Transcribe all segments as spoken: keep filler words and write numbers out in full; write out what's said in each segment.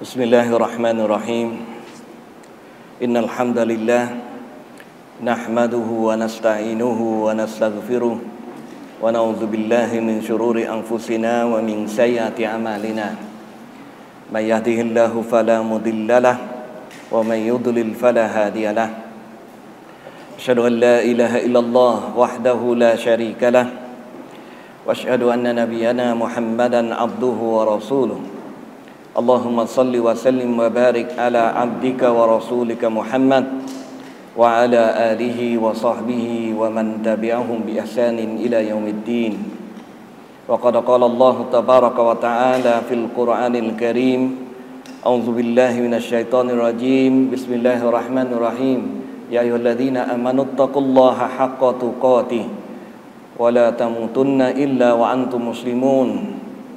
بسم الله الرحمن الرحيم إن الحمد لله نحمده ونستعينه ونستغفره ونعوذ بالله من شرور أنفسنا ومن سيئات أعمالنا من يهده الله فلا مضل له ومن يضلل فلا هادي له أشهد أن لا إله إلا الله وحده لا شريك له وأشهد أن نبينا محمدا عبده ورسوله اللهم صل وسلم وبارك على عبدك ورسولك محمد وعلى آله وصحبه ومن تبعهم بإحسان إلى يوم الدين وقد قال الله تبارك وتعالى في القرآن الكريم أعوذ بالله من الشيطان الرجيم بسم الله الرحمن الرحيم يا أيها الذين آمنوا اتقوا الله حق تقاته ولا تموتن إلا وأنتم مسلمون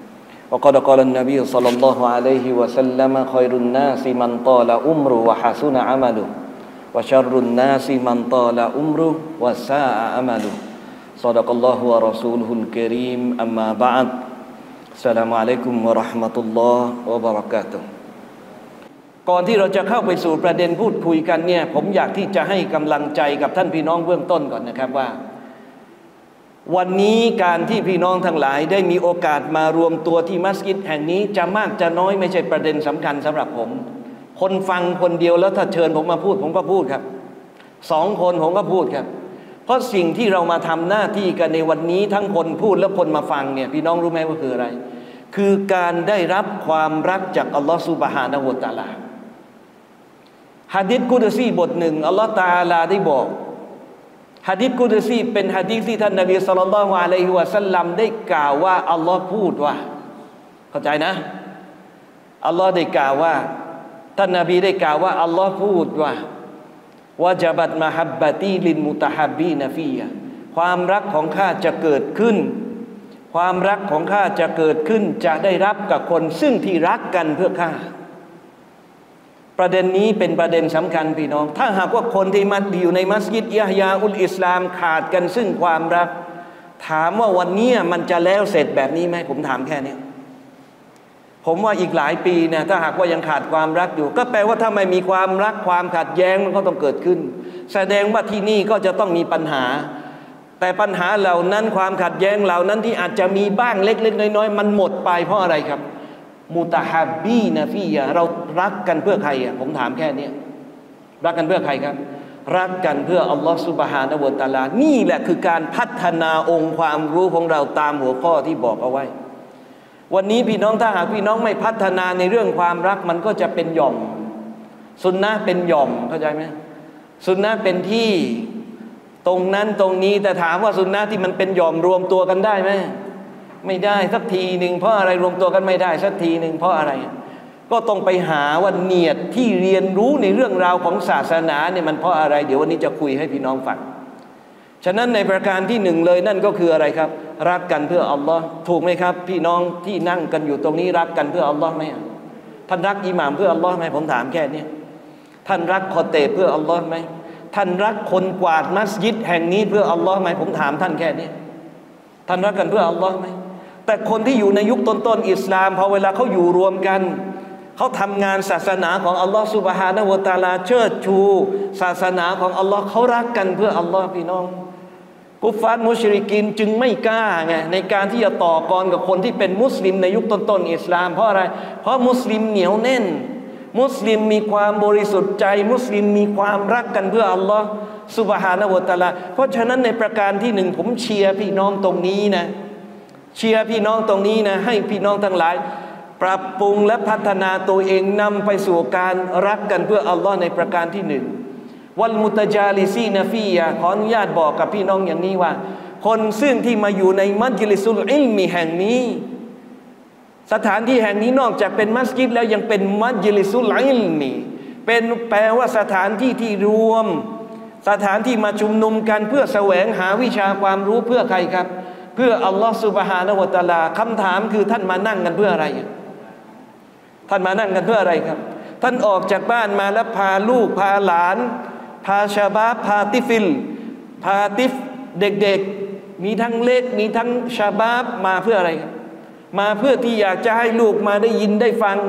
وقد قال النبي صلى الله عليه وسلم خير الناس من طال عمره وحسن عمله وشر الناس من طال عمره وساء عمله صدق الله ورسوله الكريم أما بعد السلام عليكم ورحمة الله وبركاته ก่อนที่เราจะเข้าไปสู่ประเด็นพูดคุยกันเนี่ยผมอยากที่จะให้กำลังใจกับท่านพี่น้องเบื้องต้นก่อนนะครับว่าวันนี้การที่พี่น้องทั้งหลายได้มีโอกาสมารวมตัวที่มัสยิดแห่งนี้จะมากจะน้อยไม่ใช่ประเด็นสำคัญสำหรับผมคนฟังคนเดียวแล้วถ้าเชิญผมมาพูดผมก็พูดครับสองคนผมก็พูดครับเพราะสิ่งที่เรามาทำหน้าที่กันในวันนี้ทั้งคนพูดและคนมาฟังเนี่ยพี่น้องรู้ไหมว่าคืออะไรคือการได้รับความรักจากอัลลอฮฺซุบฮานะฮูวะตะอาลาหะดีษกุดซีบทหนึ่งอัลลอฮฺตะอาลาได้บอกหะดีษกุดซีเป็นหะดีษที่ท่านนบีศ็อลลัลลอฮุอะลัยฮิวะซัลลัมได้กล่าวว่าอัลลอฮ์พูดว่าเข้าใจนะอัลลอฮ์ได้กล่าวว่าท่านนบีได้กล่าวว่าอัลลอฮ์พูดว่าวะญะบัตมะฮับบะตีลินมุตะฮับบีนฟียะความรักของข้าจะเกิดขึ้นความรักของข้าจะเกิดขึ้นจะได้รับกับคนซึ่งที่รักกันเพื่อข้าประเด็นนี้เป็นประเด็นสำคัญพี่น้องถ้าหากว่าคนที่มาอยู่ในมัสยิดยะฮยาอุลอิสลามขาดกันซึ่งความรักถามว่าวันนี้มันจะแล้วเสร็จแบบนี้ไหมผมถามแค่นี้ผมว่าอีกหลายปีเนี่ยถ้าหากว่ายังขาดความรักอยู่ก็แปลว่าถ้าไม่มีความรักความขัดแย้งมันก็ต้องเกิดขึ้นแสดงว่าที่นี่ก็จะต้องมีปัญหาแต่ปัญหาเหล่านั้นความขัดแย้งเหล่านั้นที่อาจจะมีบ้างเล็กๆน้อยๆมันหมดไปเพราะอะไรครับมุตะฮับบีนะฟียะเรารักกันเพื่อใครอ่ะผมถามแค่นี้รักกันเพื่อใครครับรักกันเพื่ออัลลอฮฺซุบฮานะฮูวะตะอาลานี่แหละคือการพัฒนาองค์ความรู้ของเราตามหัวข้อที่บอกเอาไว้วันนี้พี่น้องถ้าหากพี่น้องไม่พัฒนาในเรื่องความรักมันก็จะเป็นหย่อมสุนนะเป็นหย่อมเข้าใจไหมสุนนะเป็นที่ตรงนั้นตรงนี้แต่ถามว่าสุนนะที่มันเป็นหย่อมรวมตัวกันได้ไหมไม่ได้สักทีหนึ่งเพราะอะไรรวมตัวกันไม่ได้สักทีหนึ่งเพราะอะไรก็ต้องไปหาว่าเนียดที่เรียนรู้ในเรื่องราวของศาสนาเนี่ยมันเพราะอะไรเดี๋ยววันนี้จะคุยให้พี่น้องฟังฉะนั้นในประการที่หนึ่งเลยนั่นก็คืออะไรครับรักกันเพื่ออัลลอฮ์ถูกไหมครับพี่น้องที่นั่งกันอยู่ตรงนี้รักกันเพื่ออัลลอฮ์ไหมท่านรักอิหม่ามเพื่ออัลลอฮ์ไหมผมถามแค่นี้ท่านรักคอเตบเพื่ออัลลอฮ์ไหมท่านรักคนกวาดมัสยิดแห่งนี้เพื่ออัลลอฮ์ไหมผมถามท่านแค่นี้ท่านรักกันเพื่ออัลลอฮ์ไหมแต่คนที่อยู่ในยุคต้นๆอิสลามพอเวลาเขาอยู่รวมกันเขาทำงานศาสนาของอัลลอฮฺซุบฮานะฮูวะตะอาลาเชิดชูศาสนาของอัลลอฮ์เขารักกันเพื่ออัลลอฮ์พี่น้องกุฟฟาร์มุชริกีนจึงไม่กล้าไงในการที่จะต่อกรกับคนที่เป็นมุสลิมในยุคต้นๆอิสลามเพราะอะไรเพราะมุสลิมเหนียวแน่นมุสลิมมีความบริสุทธิ์ใจมุสลิมมีความรักกันเพื่ออัลลอฮ์ซุบฮานะฮูวะตะอาลาเพราะฉะนั้นในประการที่หนึ่งผมเชียร์พี่น้องตรงนี้นะเชียร์พี่น้องตรงนี้นะให้พี่น้องทั้งหลายปรับปรุงและพัฒนาตัวเองนำไปสู่การรักกันเพื่ออัลลอฮ์ในประการที่หนึ่งวัลมุตจาลิซีนะฟียะขออนุญาตบอกกับพี่น้องอย่างนี้ว่าคนซึ่งที่มาอยู่ในมัจลิสุลอิลมีแห่งนี้สถานที่แห่งนี้นอกจากเป็นมัสยิดแล้วยังเป็นมัจลิสุลอิลมีเป็นแปลว่าสถานที่ที่รวมสถานที่มาชุมนุมกันเพื่อแสวงหาวิชาความรู้เพื่อใครครับเพื่ออัลลอฮฺซุบฮานะฮูวะตะอาลาคำถามคือท่านมานั่งกันเพื่ออะไรท่านมานั่งกันเพื่ออะไรครับท่านออกจากบ้านมาแล้วพาลูกพาหลานพาชาบาบพาติฟิลพาติฟเด็กๆมีทั้งเล็กมีทั้งชาบาบมาเพื่ออะไรครับมาเพื่อที่อยากจะให้ลูกมาได้ยินได้ฟัง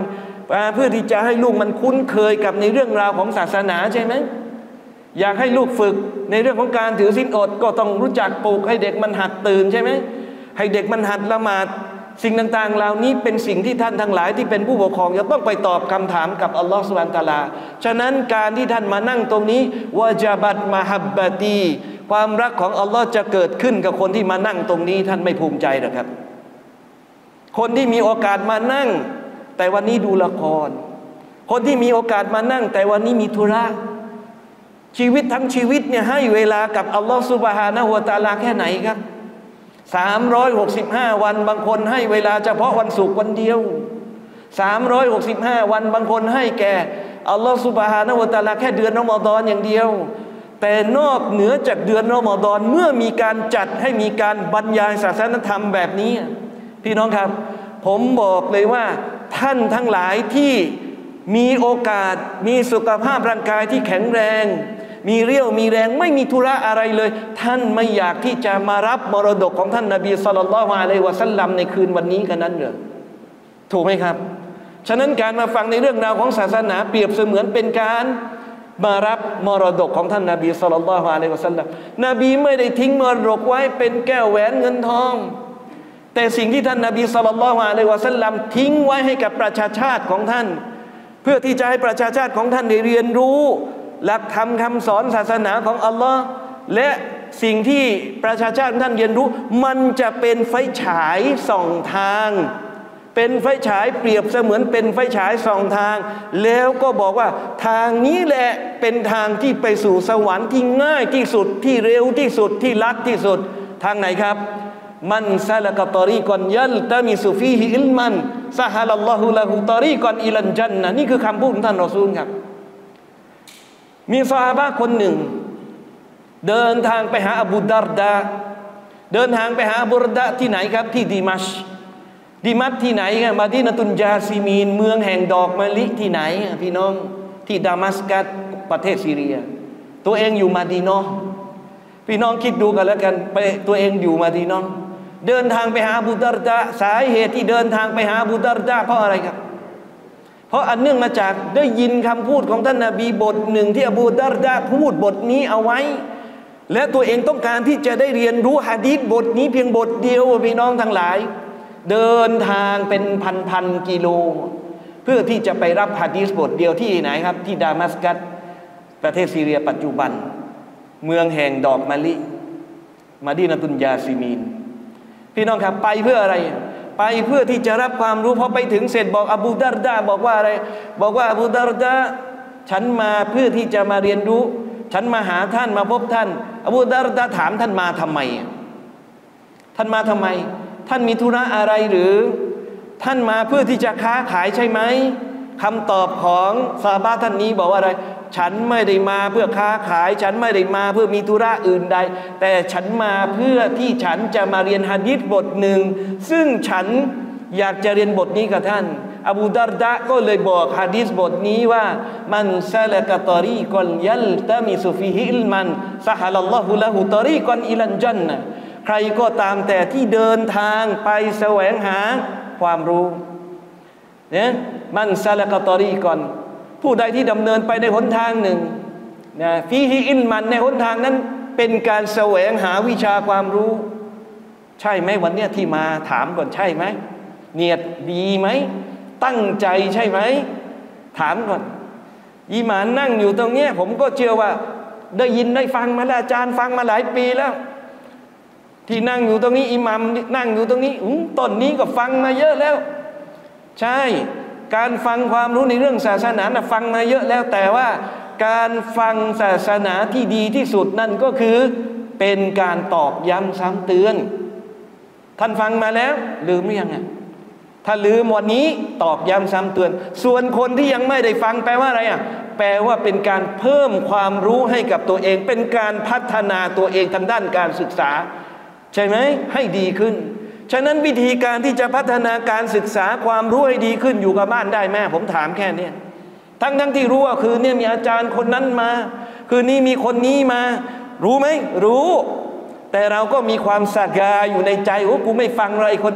เพื่อที่จะให้ลูกมันคุ้นเคยกับในเรื่องราวของศาสนาใช่ไหมอยากให้ลูกฝึกในเรื่องของการถือศีลอดก็ต้องรู้จักปลูกให้เด็กมันหัดตื่นใช่ไหมให้เด็กมันหัดละหมาดสิ่งต่างๆเหล่านี้เป็นสิ่งที่ท่านทั้งหลายที่เป็นผู้ปกครองจะต้องไปตอบคำถามกับอัลลอฮฺซุบฮานะฮูวะตะอาลาฉะนั้นการที่ท่านมานั่งตรงนี้วะญะบัตมะฮับบะตีความรักของอัลลอฮ์จะเกิดขึ้นกับคนที่มานั่งตรงนี้ท่านไม่ภูมิใจหรอครับคนที่มีโอกาสมานั่งแต่วันนี้ดูละครคนที่มีโอกาสมานั่งแต่วันนี้มีธุระชีวิตทั้งชีวิตเนี่ยให้เวลากับอัลลอฮ์ซุบฮานะฮูวะตะอาลาแค่ไหนครับสามร้อยหกสิบห้าวันบางคนให้เวลาเฉพาะวันศุกร์วันเดียวสามร้อยหกสิบห้าวันบางคนให้แก่อัลลอฮ์ซุบฮานะฮูวะตะอาลาแค่เดือนรอมฎอนอย่างเดียวแต่นอกเหนือจากเดือนรอมฎอนเมื่อมีการจัดให้มีการบรรยายศาสนธรรมแบบนี้พี่น้องครับผมบอกเลยว่าท่านทั้งหลายที่มีโอกาสมีสุขภาพร่างกายที่แข็งแรงมีเรี่ยวมีแรงไม่มีธุระอะไรเลยท่านไม่อยากที่จะมารับมรดกของท่านนบีศ็อลลัลลอฮุอะลัยฮิวะซัลลัมในคืนวันนี้กันนั้นเหรอถูกไหมครับฉะนั้นการมาฟังในเรื่องราวของศาสนาเปรียบเสมือนเป็นการมารับมรดกของท่านนบีศ็อลลัลลอฮุอะลัยฮิวะซัลลัมนบีไม่ได้ทิ้งมรดกไว้เป็นแก้วแหวนเงินทองแต่สิ่งที่ท่านนบีศ็อลลัลลอฮุอะลัยฮิวะซัลลัมทิ้งไว้ให้กับประชาชาติของท่านเพื่อที่จะให้ประชาชาติของท่านได้เรียนรู้หลักธรรมคำสอนศาสนาของอัลลอฮ์และสิ่งที่ประชาชาติท่านเรียนรู้มันจะเป็นไฟฉายส่องทางเป็นไฟฉายเปรียบเสมือนเป็นไฟฉายส่องทางแล้วก็บอกว่าทางนี้แหละเป็นทางที่ไปสู่สวรรค์ที่ง่ายที่สุดที่เร็วที่สุดที่ลัดที่สุดทางไหนครับมันซะละกะตอรีกอนยัลตะมิซุฟีฮิอิลมันซะฮะลัลลอฮุละฮูตอรีกอนอิลันญันนะห์นี่คือคำพูดของท่านรอซูลครับมีซอฮาบะห์คนหนึ่งเดินทางไปหาอบูดัรดาเดินทางไปหาอบูดัรดาที่ไหนครับที่ดิมัชก์ดิมัชก์ที่ไหนครับมาดีนะตุนยาซิมีนเมืองแห่งดอกมะลิที่ไหนพี่น้องที่ดามัสกัสประเทศซีเรียตัวเองอยู่มาดีนะห์พี่น้องคิดดูกันแล้วกันไปตัวเองอยู่มาดีนะห์เดินทางไปหาอบูดัรดาสาเหตุที่เดินทางไปหาอบูดัรดาเพราะอะไรครับเพราะอันเนื่องมาจากได้ยินคำพูดของท่านนบีบทหนึ่งที่อบูดัรดาพูดบทนี้เอาไว้และตัวเองต้องการที่จะได้เรียนรู้หะดีษบทนี้เพียงบทเดียวพี่น้องทั้งหลายเดินทางเป็นพันๆกิโลเพื่อที่จะไปรับหะดีษบทเดียวที่ไหนครับที่ดามัสกัสประเทศซีเรียปัจจุบันเมืองแห่งดอกมะลิมาดีนะตุนยาซิมีนพี่น้องครับไปเพื่ออะไรไปเพื่อที่จะรับความรู้พอไปถึงเสร็จบอกอบูดัรดาบอกว่าอะไรบอกว่าอบูดัรดาฉันมาเพื่อที่จะมาเรียนรู้ฉันมาหาท่านมาพบท่านอบูดัรดาถามท่านมาทำไมท่านมาทำไมท่านมีธุระอะไรหรือท่านมาเพื่อที่จะค้าขายใช่ไหมคำตอบของซอฮาบะห์ท่านนี้บอกว่าอะไรฉันไม่ได้มาเพื่อค้าขายฉันไม่ได้มาเพื่อมีธุระอื่นใดแต่ฉันมาเพื่อที่ฉันจะมาเรียนหะดีษบทหนึ่งซึ่งฉันอยากจะเรียนบทนี้กับท่านอบูดัรดะก็เลยบอกหะดีษบทนี้ว่ามันซะละกะตอรีกอนยัลตะมิซุฟีฮิอิลมันซะฮะลัลลอฮุละฮูตอรีกอนอิลันญันนะห์ใครก็ตามแต่ที่เดินทางไปแสวงหาความรู้เนี่ยมันซะละกะตอรีกอนผู้ใดที่ดำเนินไปในหนทางหนึ่งนะฟีฮิอิลมันในหนทางนั้นเป็นการแสวงหาวิชาความรู้ใช่ไหมวันเนี้ยที่มาถามก่อนใช่ไหมเนียดดีไหมตั้งใจใช่ไหมถามก่อนอีหมานนั่งอยู่ตรงเนี้ยผมก็เชื่อว่าได้ยินได้ฟังมาแล้วอาจารย์ฟังมาหลายปีแล้วที่นั่งอยู่ตรงนี้อิหมัมนั่งอยู่ตรงนี้ต้นนี้ก็ฟังมาเยอะแล้วใช่การฟังความรู้ในเรื่องศาสนานะฟังมาเยอะแล้วแต่ว่าการฟังศาสนาที่ดีที่สุดนั่นก็คือเป็นการตอกย้ำซ้ำเตือนท่านฟังมาแล้วลืมหรือยังอ่ะถ้าลืมวันนี้ตอกย้ำซ้ำเตือนส่วนคนที่ยังไม่ได้ฟังแปลว่าอะไรอ่ะแปลว่าเป็นการเพิ่มความรู้ให้กับตัวเองเป็นการพัฒนาตัวเองทางด้านการศึกษาใช่ไหมให้ดีขึ้นฉะนั้นวิธีการที่จะพัฒนาการศึกษาความรู้ให้ดีขึ้นอยู่กับบ้านได้แม่ผมถามแค่นี้ทั้งทั้งที่รู้ว่าคือเนี่ยมีอาจารย์คนนั้นมาคือนี่มีคนนี้มารู้ไหมรู้แต่เราก็มีความสะกาอยู่ในใจโอ้กูไม่ฟังอะไรคนเนี้ย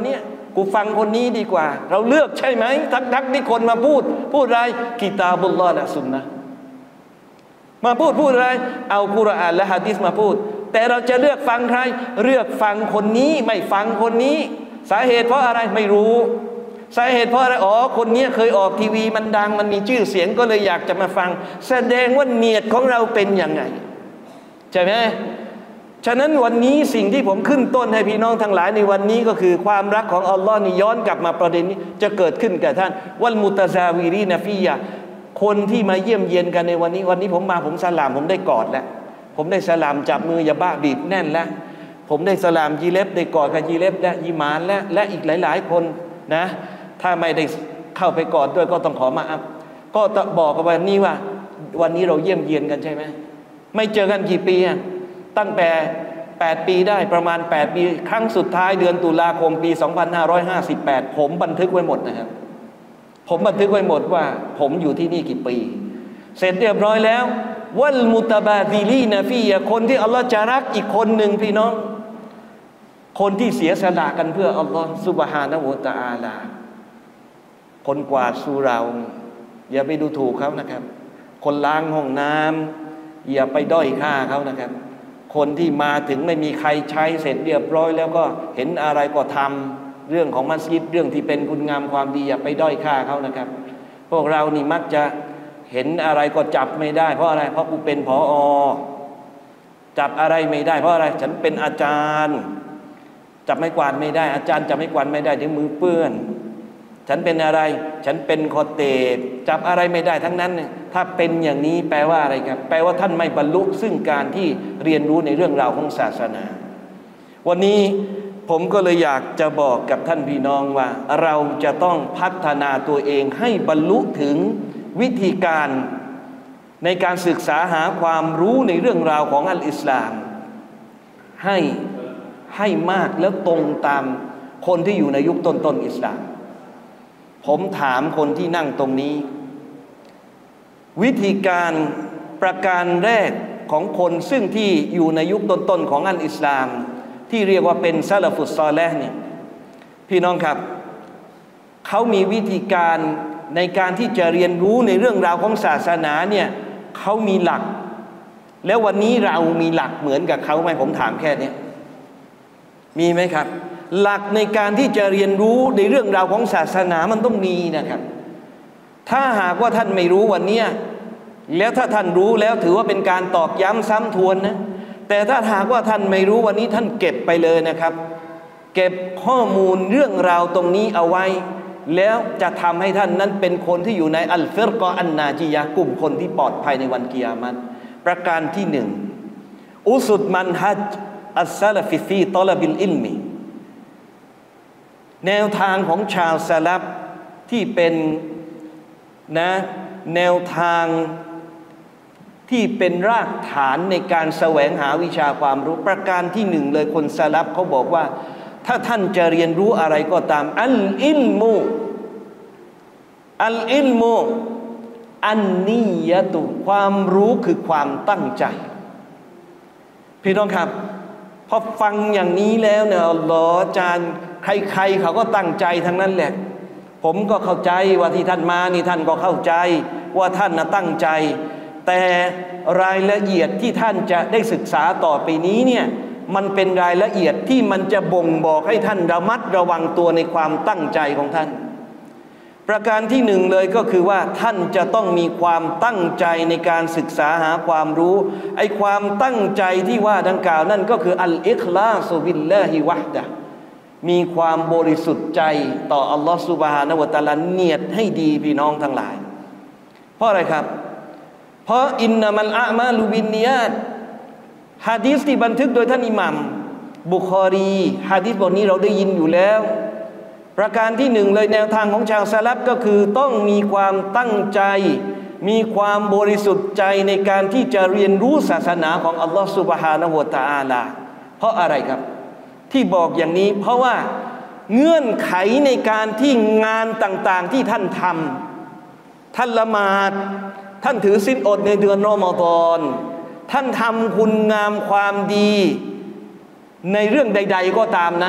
กูฟังคนนี้ดีกว่าเราเลือกใช่ไหมทั้งๆที่คนมาพูดพูดอะไรกิตาบุลลอฮ์และซุนนะห์มาพูดพูดอะไรเอากุรอานและหะดีษมาพูดแต่เราจะเลือกฟังใครเลือกฟังคนนี้ไม่ฟังคนนี้สาเหตุเพราะอะไรไม่รู้สาเหตุเพราะอะไรอ๋อคนนี้เคยออกทีวีมันดังมันมีชื่อเสียงก็เลยอยากจะมาฟังแสดงว่าเนียดของเราเป็นยังไงใช่ไหมฉะนั้นวันนี้สิ่งที่ผมขึ้นต้นให้พี่น้องทั้งหลายในวันนี้ก็คือความรักของอัลลอฮ์นี่ย้อนกลับมาประเด็นนี้จะเกิดขึ้นกับท่านวัลมุตะซาวิรีนฟียะคนที่มาเยี่ยมเยียนกันในวันนี้วันนี้ผมมาผมสลามผมได้กอดแล้วผมได้สลามจับมืออย่าบ้าบีบแน่นแล้วผมได้สลามยีเล็บได้กอดกับยีเล็บและยีมานและและอีกหลายๆคนนะถ้าไม่ได้เข้าไปกอดด้วยก็ต้องขอมาอัพก็บอกกับวันนี้ว่าวันนี้เราเยี่ยมเยียนกันใช่ไหมไม่เจอกันกี่ปีอะตั้งแต่แปดปีได้ประมาณแปดปีครั้งสุดท้ายเดือนตุลาคมปีสองพันห้าร้อยห้าสิบแปดผมบันทึกไว้หมดนะครับผมบันทึกไว้หมดว่าผมอยู่ที่นี่กี่ปีเสร็จเรียบร้อยแล้ววัลมุตะบาดิลีนะฟียะคนที่อัลลอฮ์จะรักอีกคนหนึ่งพี่น้องคนที่เสียสละกันเพื่ออัลลอฮ์ซุบฮานะฮูวะตะอาลาคนกวาดสุเราอย่าไปดูถูกเขานะครับคนล้างห้องน้ำอย่าไปด้อยค่าเขานะครับคนที่มาถึงไม่มีใครใช้เสร็จเรียบร้อยแล้วก็เห็นอะไรก็ทำเรื่องของมัสยิดเรื่องที่เป็นคุณงามความดีอย่าไปด้อยค่าเขานะครับพวกเรานี่มักจะเห็นอะไรก็จับไม่ได้เพราะอะไรเพราะกูเป็นผอ.จับอะไรไม่ได้เพราะอะไรฉันเป็นอาจารย์จับไม้กวาดไม่ได้อาจารย์จับไม้กวาดไม่ได้เดี๋ยวมือเปื้อนฉันเป็นอะไรฉันเป็นคอเตกจับอะไรไม่ได้ทั้งนั้นถ้าเป็นอย่างนี้แปลว่าอะไรครับแปลว่าท่านไม่บรรลุซึ่งการที่เรียนรู้ในเรื่องราวของศาสนาวันนี้ผมก็เลยอยากจะบอกกับท่านพี่น้องว่าเราจะต้องพัฒนาตัวเองให้บรรลุถึงวิธีการในการศึกษาหาความรู้ในเรื่องราวของอัลอิสลามให้ให้มากแล้วตรงตามคนที่อยู่ในยุคต้นๆอิสลามผมถามคนที่นั่งตรงนี้วิธีการประการแรกของคนซึ่งที่อยู่ในยุคต้นๆของอัลอิสลามที่เรียกว่าเป็นซะลาฟุสซอลิห์เนี่ยพี่น้องครับเขามีวิธีการในการที่จะเรียนรู้ในเรื่องราวของศาสนาเนี่ยเขามีหลักแล้ววันนี้เรามีหลักเหมือนกับเขาไหมผมถามแค่นี้มีไหมครับหลักในการที่จะเรียนรู้ในเรื่องราวของศาสนามันต้องมีนะครับถ้าหากว่าท่านไม่รู้วันนี้แล้วถ้าท่านรู้แล้วถือว่าเป็นการตอกย้ำซ้ำทวนนะแต่ถ้าหากว่าท่านไม่รู้วันนี้ท่านเก็บไปเลยนะครับเก็บข้อมูลเรื่องราวตรงนี้เอาไว้แล้วจะทำให้ท่านนั้นเป็นคนที่อยู่ในอัลฟิรกออันนาจียะกลุ่มคนที่ปลอดภัยในวันกิยามัตประการที่หนึ่งอุสุดมันฮัจอัสซาลฟิฟีตอลบิลอิลมีแนวทางของชาวซะลัฟที่เป็นนะแนวทางที่เป็นรากฐานในการแสวงหาวิชาความรู้ประการที่หนึ่งเลยคนซะลัฟเขาบอกว่าถ้าท่านจะเรียนรู้อะไรก็ตามอัลอิลมูอัลอิลมูอันนียะตุความรู้คือความตั้งใจพี่น้องครับพอฟังอย่างนี้แล้วเนี่ยอัลลอฮ์อาจารย์ใครๆเขาก็ตั้งใจทั้งนั้นแหละผมก็เข้าใจว่าที่ท่านมานี่ท่านก็เข้าใจว่าท่านน่ะตั้งใจแต่รายละเอียดที่ท่านจะได้ศึกษาต่อไปนี้เนี่ยมันเป็นรายละเอียดที่มันจะบ่งบอกให้ท่านระมัดระวังตัวในความตั้งใจของท่านประการที่หนึ่งเลยก็คือว่าท่านจะต้องมีความตั้งใจในการศึกษาหาความรู้ไอ้ความตั้งใจที่ว่าดังกล่าวนั่นก็คืออัลอิคลาซุบิลลาฮิวะฮ์ดะมีความบริสุทธิ์ใจต่ออัลลอฮฺซุบฮานะฮูวะตะอาลาเนียดให้ดีพี่น้องทั้งหลายเพราะอะไรครับเพราะอินนามัลอามาลุบินนิยาตหะดีษที่บันทึกโดยท่านอิหมัมบุคอรีหะดีษบทนี้เราได้ยินอยู่แล้วประการที่หนึ่งเลยแนวทางของชาวซะลัฟก็คือต้องมีความตั้งใจมีความบริสุทธิ์ใจในการที่จะเรียนรู้ศาสนาของอัลลอฮฺซุบฮานะฮูวะตะอาลาเพราะอะไรครับที่บอกอย่างนี้เพราะว่าเงื่อนไขในการที่งานต่างๆที่ท่านทำท่านละหมาดท่านถือศีลอดในเดือนรอมฎอนท่านทำคุณงามความดีในเรื่องใดๆก็ตามนะ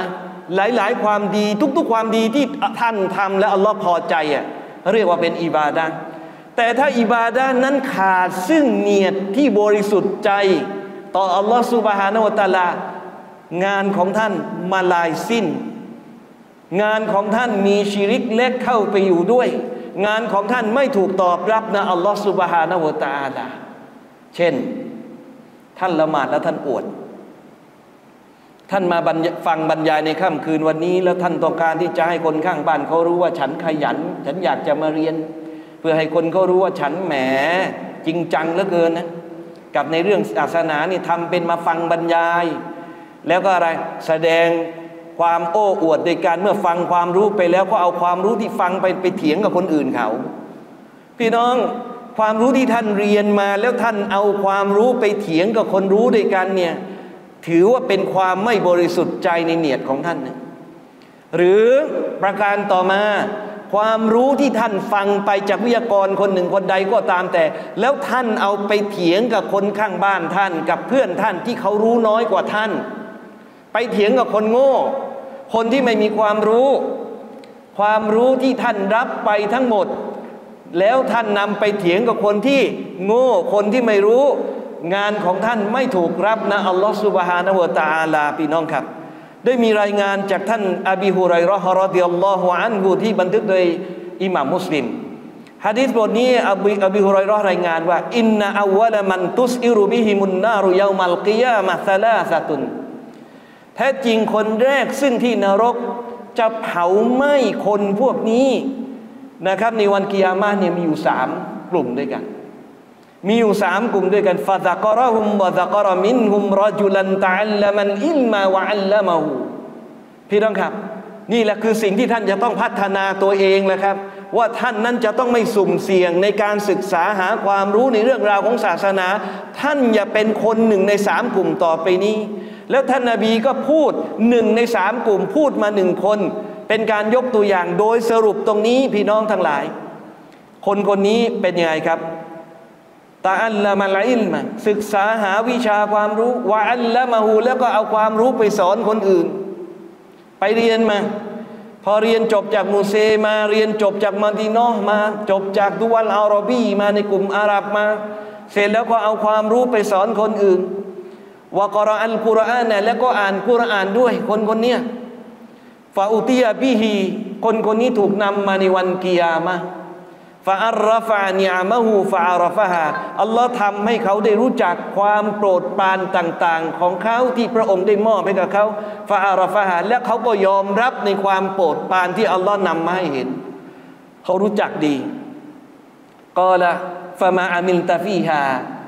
หลายๆความดีทุกๆความดีที่ท่านทำและอัลลอฮ์พอใจอ่ะเรียกว่าเป็นอิบาดะห์แต่ถ้าอิบาดะห์นั้นขาดซึ่งเนียดที่บริสุทธิ์ใจต่ออัลลอฮ์ซุบฮานะฮูวะตะอาลางานของท่านมาลายสิ้นงานของท่านมีชิริกเล็กเข้าไปอยู่ด้วยงานของท่านไม่ถูกตอบรับนะอัลลอฮ์ซุบฮานะฮูวะตะอาลาเช่นท่านละหมาดแล้วท่านอวดท่านมาฟังบรรยายในค่ำคืนวันนี้แล้วท่านต้องการที่จะให้คนข้างบ้านเขารู้ว่าฉันขยันฉันอยากจะมาเรียนเพื่อให้คนเขารู้ว่าฉันแหมจริงจังเหลือเกินนะกับในเรื่องศาสนานี่ทำเป็นมาฟังบรรยายแล้วก็อะไรแสดงความโอ้อวดโดยการเมื่อฟังความรู้ไปแล้วก็เอาความรู้ที่ฟังไปไปเถียงกับคนอื่นเขาพี่น้องความรู้ที่ท่านเรียนมาแล้วท่านเอาความรู้ไปเถียงกับคนรู้ด้วยกันเนี่ยถือว่าเป็นความไม่บริสุทธิ์ใจในเนียดของท่านนะหรือประการต่อมาความรู้ที่ท่านฟังไปจากวิทยากรคนหนึ่งคนใดก็ตามแต่แล้วท่านเอาไปเถียงกับคนข้างบ้านท่านกับเพื่อนท่านที่เขารู้น้อยกว่าท่านไปเถียงกับคนโง่คนที่ไม่มีความรู้ความรู้ที่ท่านรับไปทั้งหมดแล้วท่านนำไปเถียงกับคนที่โง่คนที่ไม่รู้งานของท่านไม่ถูกรับนะอัลลอฮฺซุบฮานะฮูวะตะอาลาพี่น้องครับได้มีรายงานจากท่านอบีฮุไรเราะห์รอฎิยัลลอฮุอันฮุที่บันทึกโดยอิหม่ามมุสลิมหะดีษบทนี้อบีอบีฮุไรเราะห์รายงานว่าอินนะอัววะลมันตุสอิรุบิฮิมุนนารุยอมัลกิยามะฮ์ซะลาซะตุนแท้จริงคนแรกซึ่งที่นรกจะเผาไหม้คนพวกนี้นะครับในวันกิยามะฮ์เนี่ยมีอยู่สามกลุ่มด้วยกันมีอยู่สามกลุ่มด้วยกันฟะซะกะเราะฮุมวะซะกะเราะมินฮุมรอจุลันตะอัลละมันอิลมาวะอัลละมะฮูพี่น้องครับนี่แหละคือสิ่งที่ท่านจะต้องพัฒนาตัวเองแหละครับว่าท่านนั้นจะต้องไม่สุ่มเสี่ยงในการศึกษาหาความรู้ในเรื่องราวของศาสนาท่านอย่าเป็นคนหนึ่งในสามกลุ่มต่อไปนี้แล้วท่านนบีก็พูดหนึ่งในสามกลุ่มพูดมาหนึ่งคนเป็นการยกตัวอย่างโดยสรุปตรงนี้พี่น้องทั้งหลายคนคนนี้เป็นยังไงครับตะอัลละมัลอิลมะศึกษาหาวิชาความรู้วะอัลละมะฮูแล้วก็เอาความรู้ไปสอนคนอื่นไปเรียนมาพอเรียนจบจากมูเซมาเรียนจบจากมะดีนะห์มาจบจากดุวัลอาหรอบีมาในกลุ่มอาหรับมาเสร็จแล้วก็เอาความรู้ไปสอนคนอื่นวะกอรออัลกุรอานแล้วก็อ่านกุรอานด้วยคนคนนี้ฟาอุติยะบิฮีคนคนนี้ถูกนำมาในวันกิยามะห์ฟาอัรรฟะนิอะมะฮูฟาอัรฟะฮาอัลลอฮ์ทำให้เขาได้รู้จักความโปรดปรานต่างๆของเขาที่พระองค์ได้มอบให้กับเขาฟาอัรฟะฮาและเขาก็ยอมรับในความโปรดปรานที่อัลลอฮ์นำมาให้เห็นเขารู้จักดีกอละฟะมาอะมิลตะฟีฮา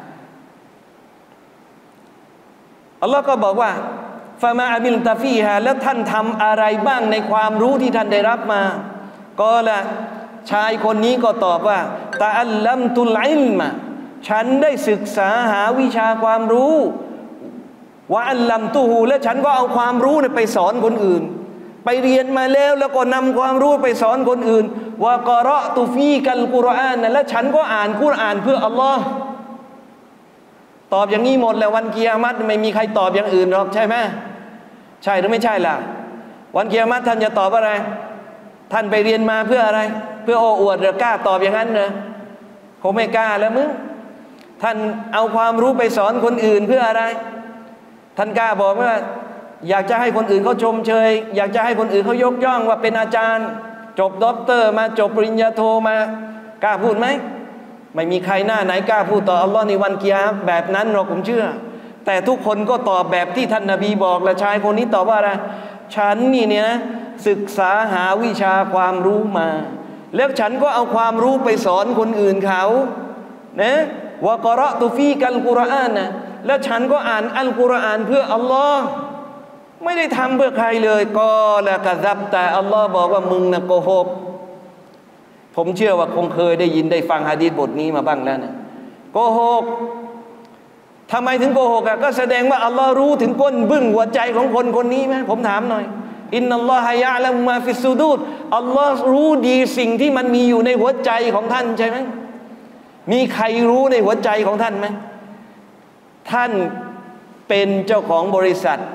อัลลอฮ์ก็บอกว่าฟะมาอะมิลตะฟีฮาแล้วท่านทำอะไรบ้างในความรู้ที่ท่านได้รับมากอละชายคนนี้ก็ตอบว่าตะอัลลัมตุลอิลมะฉันได้ศึกษาหาวิชาความรู้วะอัลลัมตุฮูและฉันก็เอาความรู้ไปสอนคนอื่นไปเรียนมาแล้วแล้วก็นำความรู้ไปสอนคนอื่นวะกอเราะตุฟีกัลกุรอานและฉันก็อ่านกุรอานเพื่ออัลลอฮ์ตอบอย่างนี้หมดแล้ววันกิยามะฮ์ไม่มีใครตอบอย่างอื่นหรอกใช่ไหมใช่หรือไม่ใช่ล่ะวันกิยามะฮ์ท่านจะตอบอะไรท่านไปเรียนมาเพื่ออะไรเพื่อโอ้อวดหรือกล้าตอบอย่างนั้นเหรอคงไม่กล้าแล้วมึงท่านเอาความรู้ไปสอนคนอื่นเพื่ออะไรท่านกล้าบอกว่าอยากจะให้คนอื่นเขาชมเชยอยากจะให้คนอื่นเขายกย่องว่าเป็นอาจารย์จบด็อกเตอร์มาจบปริญญาโทมากล้าพูดไหมไม่มีใครหน้าไหนกล้าพูดต่ออัลลอฮ์ในวันกิยามะฮ์แบบนั้นหรอกผมเชื่อแต่ทุกคนก็ตอบแบบที่ท่านนบีบอกและชายคนนี้ตอบว่าอะไรฉันนี่เนี่ยนะศึกษาหาวิชาความรู้มาแล้วฉันก็เอาความรู้ไปสอนคนอื่นเขานะวะกอเราะตุฟีกัลกุรอานนะแล้วฉันก็อ่านอัลกุรอานเพื่ออัลลอฮ์ไม่ได้ทำเพื่อใครเลยก็ละกะซับแต่อัลลอฮ์บอกว่ามึงนะโกหกผมเชื่อว่าคงเคยได้ยินได้ฟังหะดีษบทนี้มาบ้างแล้วนะโกหกทำไมถึงโกหกอ่ะก็แสดงว่าอัลลอฮ์รู้ถึงก้นบึ้งหัวใจของคนคนนี้ไหมผมถามหน่อยอินนัลลอฮะยะละมุมาฟิสซูดูดอัลลอฮ์รู้ดีสิ่งที่มันมีอยู่ในหัวใจของท่านใช่ไหมมีใครรู้ในหัวใจของท่านไหมท่านเป็นเจ้าของบริษัท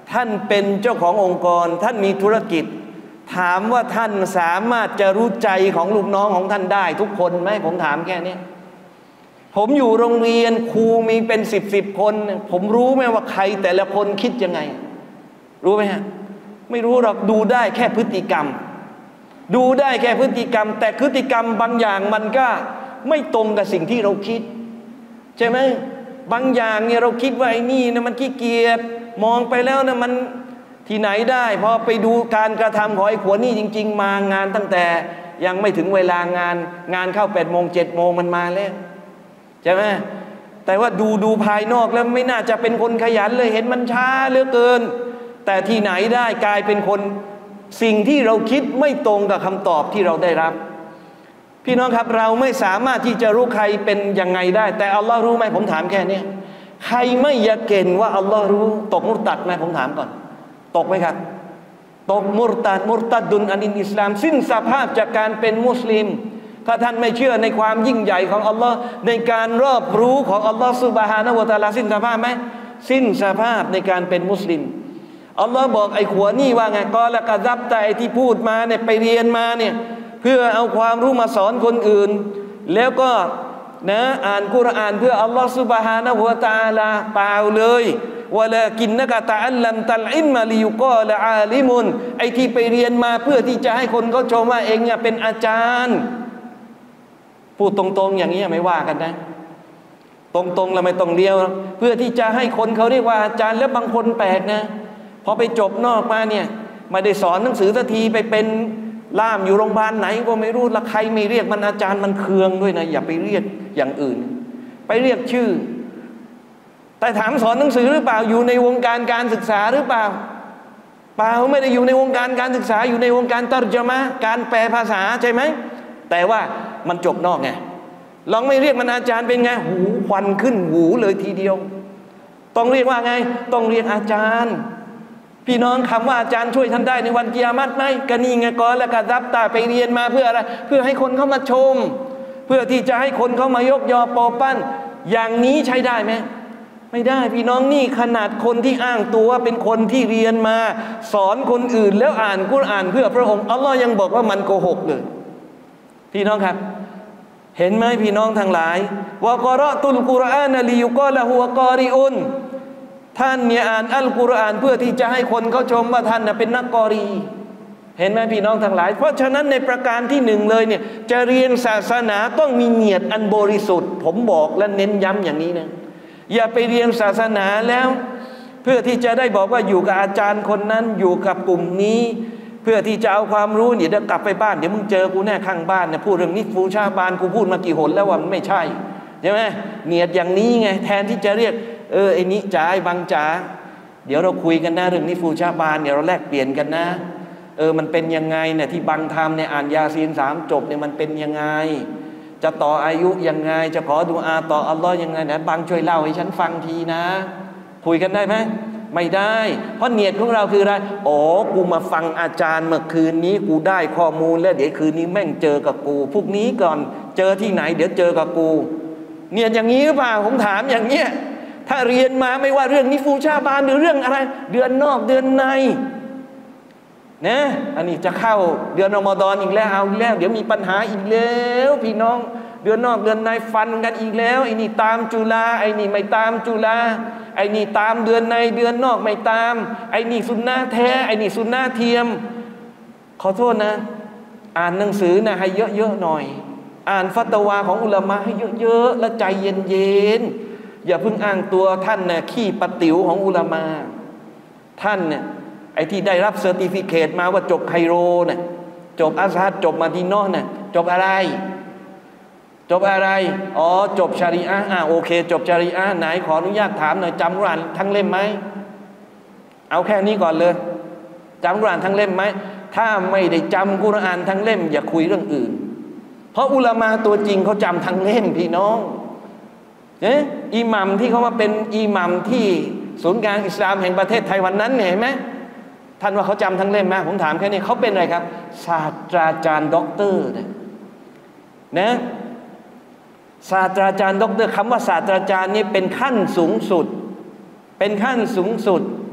ท่านเป็นเจ้าขององค์กรท่านมีธุรกิจถามว่าท่านสามารถจะรู้ใจของลูกน้องของท่านได้ทุกคนไหมผมถามแค่นี้ผมอยู่โรงเรียนครูมีเป็นสิบสิบคนผมรู้ไหมว่าใครแต่ละคนคิดยังไงรู้ไหมฮะไม่รู้หรอกดูได้แค่พฤติกรรมดูได้แค่พฤติกรรมแต่พฤติกรรมบางอย่างมันก็ไม่ตรงกับสิ่งที่เราคิดใช่ไหมบางอย่างเนี่ยเราคิดว่าไอ้นี่นะมันขี้เกียจมองไปแล้วนะมันที่ไหนได้พอไปดูการกระทำของไอ้ขวดนี่จริงๆมางานตั้งแต่ยังไม่ถึงเวลางานงานเข้าแปดโมงเจ็ดโมงมันมาแล้วใช่ไหมแต่ว่าดูดูภายนอกแล้วไม่น่าจะเป็นคนขยันเลยเห็นมันช้าเหลือเกินแต่ที่ไหนได้กลายเป็นคนสิ่งที่เราคิดไม่ตรงกับคำตอบที่เราได้รับพี่น้องครับเราไม่สามารถที่จะรู้ใครเป็นยังไงได้แต่อัลลอฮ์รู้ไหมผมถามแค่นี้ใครไม่ยะเก่นว่าอัลลอฮ์รู้ตกมุรตัดไหมผมถามก่อนตกไหมครับตกมุรตัดมุรตัดดุนอันดินอิสลามสิ้นสภาพจากการเป็นมุสลิมถ้าท่านไม่เชื่อในความยิ่งใหญ่ของอัลลอฮ์ในการรอบรู้ของอัลลอฮ์ซุบฮานะฮูวะตะอาลาสิ้นสภาพไหมสิ้นสภาพในการเป็นมุสลิมอัลลอฮ์บอกไอ้ขวนี่ว่าไงกอละกะซับแต่ไอ้ที่พูดมาเนี่ยไปเรียนมาเนี่ยเพื่อเอาความรู้มาสอนคนอื่นแล้วก็นะอ่านกุรอานเพื่ออัลลอฮ์ซุบฮานะฮูวะตะอาลาเปล่าเลยวะลากินนะกะตะอัลลัมตัลอิลมะลิยุกอละอาลิมุนไอ้ที่ไปเรียนมาเพื่อที่จะให้คนเขาชมว่าเองเนี่ยเป็นอาจารย์พูดตรงๆอย่างนี้ไม่ว่ากันนะตรงๆแล้วไม่ต้องเลี้ยวเพื่อที่จะให้คนเขาเรียกว่าอาจารย์แล้วบางคนแปลกนะพอไปจบนอกมาเนี่ยไม่ได้สอนหนังสือสักทีไปเป็นล่ามอยู่โรงพยาบาลไหนก็ไม่รู้ละใครไม่เรียกมันอาจารย์มันเคืองด้วยนะอย่าไปเรียกอย่างอื่นไปเรียกชื่อแต่ถามสอนหนังสือหรือเปล่าอยู่ในวงการการศึกษาหรือเปล่าเปล่าไม่ได้อยู่ในวงการการศึกษาอยู่ในวงการตัรญะมะห์การแปลภาษาใช่ไหมแต่ว่ามันจบนอกไงลองไม่เรียกมันอาจารย์เป็นไงหูควันขึ้นหูเลยทีเดียวต้องเรียกว่าไงต้องเรียกอาจารย์พี่น้องคำว่าอาจารย์ช่วยท่านได้ในวันกิยามะฮ์ไหมก็นี่ไงกอละกะซับตาไปเรียนมาเพื่ออะไรเพื่อให้คนเข้ามาชมเพื่อที่จะให้คนเข้ามายกยอปอปั้นอย่างนี้ใช้ได้ไหมไม่ได้พี่น้องนี่ขนาดคนที่อ้างตัวเป็นคนที่เรียนมาสอนคนอื่นแล้วอ่านกุรอานเพื่อพระองค์อัลลอฮ์ยังบอกว่ามันโกหกเลยพี่น้องครับเห็นไหมพี่น้องทั้งหลายวะกอเราะตุลกุรอานลิยุกอละฮุวะกอริอุนท่านเนี่ยอ่านอัลกุรอานเพื่อที่จะให้คนเขาชมว่าท่านเป็นนักกอรีเห็นไหมพี่น้องทั้งหลายเพราะฉะนั้นในประการที่หนึ่งเลยเนี่ยจะเรียนศาสนาต้องมีเนียดอันบริสุทธิ์ผมบอกและเน้นย้ำอย่างนี้นะอย่าไปเรียนศาสนาแล้วเพื่อที่จะได้บอกว่าอยู่กับอาจารย์คนนั้นอยู่กับกลุ่มนี้เพื่อที่จะเอาความรู้เนี่ยเดี๋ยวกลับไปบ้านเดี๋ยวมึงเจอกูแน่ข้างบ้านเนี่ยพูดเรื่องนิฟูชาบานกูพูดมากี่หนแล้วว่ามันไม่ใช่ใช่ไหมเนียดอย่างนี้ไงแทนที่จะเรียกเออไอ้นี้จ๋าไอ้บังจ๋าเดี๋ยวเราคุยกันนะเรื่องนิฟูชาบานเดี๋ยวเราแลกเปลี่ยนกันนะเออมันเป็นยังไงเนี่ยที่บังทำเนี่ยอ่านยาซีนสามจบเนี่ยมันเป็นยังไงจะต่ออายุยังไงจะขอดุอาต่ออัลลอฮ์ยังไงนะบังช่วยเล่าให้ฉันฟังทีนะคุยกันได้ไหมไม่ได้เพราะเนียดของเราคืออะไรอ๋อกูมาฟังอาจารย์เมื่อคืนนี้กูได้ข้อมูลแล้วเดี๋ยวคืนนี้แม่งเจอกับกูพรุ่งนี้ก่อนเจอที่ไหนเดี๋ยวเจอกับกูเนียดอย่างนี้หรือเปล่าผมถามอย่างเนี้ยถ้าเรียนมาไม่ว่าเรื่องนิฟูชาบานหรือเรื่องอะไรเดือนนอกเดือนในนะอันนี้จะเข้าเดือนรอมฎอนอีกแล้วเอาแล้วเดี๋ยวมีปัญหาอีกแล้วพี่น้องเดือนนอกเดือนในฟันกันอีกแล้วไอ้นี่ตามจุฬาไอ้นี่ไม่ตามจุฬาไอ้นี่ตามเดือนในเดือนนอกไม่ตามไอ้นี่ซุนนะห์แท้ไอ้นี่ซุนนะห์เทียมขอโทษนะอ่านหนังสือนะให้เยอะๆหน่อยอ่านฟัตวาของอุลามะให้เยอะๆและใจเย็นๆอย่าเพิ่งอ้างตัวท่านน่ะขี้ปะติ๋วของอุลามะท่านเนี่ยไอ้ที่ได้รับเซอร์ติฟิเคตมาว่าจบไคโรเนี่ยจบอัซฮัรจบมะดีนะห์เนี่ยจบอะไรจบอะไรอ๋อจบชารีอะห์อ่ะโอเคจบชารีอะห์ไหนขออนุญาตถามหน่อยจำกุรอานทั้งเล่มไหมเอาแค่นี้ก่อนเลยจำกุรอานทั้งเล่มไหมถ้าไม่ได้จำกุรอานทั้งเล่มอย่าคุยเรื่องอื่นเพราะอุลามะตัวจริงเขาจำทั้งเล่มพี่น้องเอ๊ะอิหมัมที่เขามาเป็นอิหมัมที่ศูนย์กลางอิสลามแห่งประเทศไทยวันนั้นเห็นไหมท่านว่าเขาจำทั้งเล่มไหมผมถามแค่นี้เขาเป็นอะไรครับศาสตราจารย์ด็อกเตอร์เนี่ยนะศาสตราจารย์ด็อกเตอร์คำว่าศาสตราจารย์นี่เป็นขั้นสูงสุดเป็นขั้นสูงสุด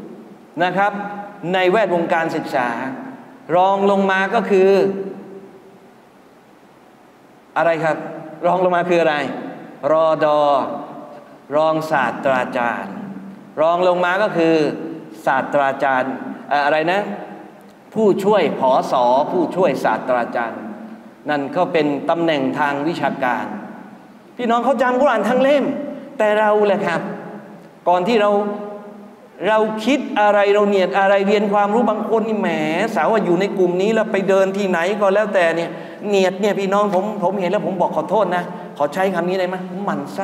นะครับในแวดวงการศึกษา รองลงมาก็คืออะไรครับรองลงมาคืออะไรรอดอรองศาสตราจารย์รองลงมาก็คือศาสตราจารย์อะไรนะผู้ช่วยผอสอผู้ช่วยศาสตราจารย์นั่นก็เป็นตำแหน่งทางวิชาการพี่น้องเขาจำกุรอานทั้งเล่มแต่เราแหละครับก่อนที่เราเราคิดอะไรเราเนียดอะไรเรียนความรู้บางคนนี่แหมสาวว่าอยู่ในกลุ่มนี้แล้วไปเดินที่ไหนก็แล้วแต่เนี่ยเนียดเนี่ยพี่น้องผมผมเห็นแล้วผมบอกขอโทษนะขอใช้คำนี้ได้ไหมหมั่นไส้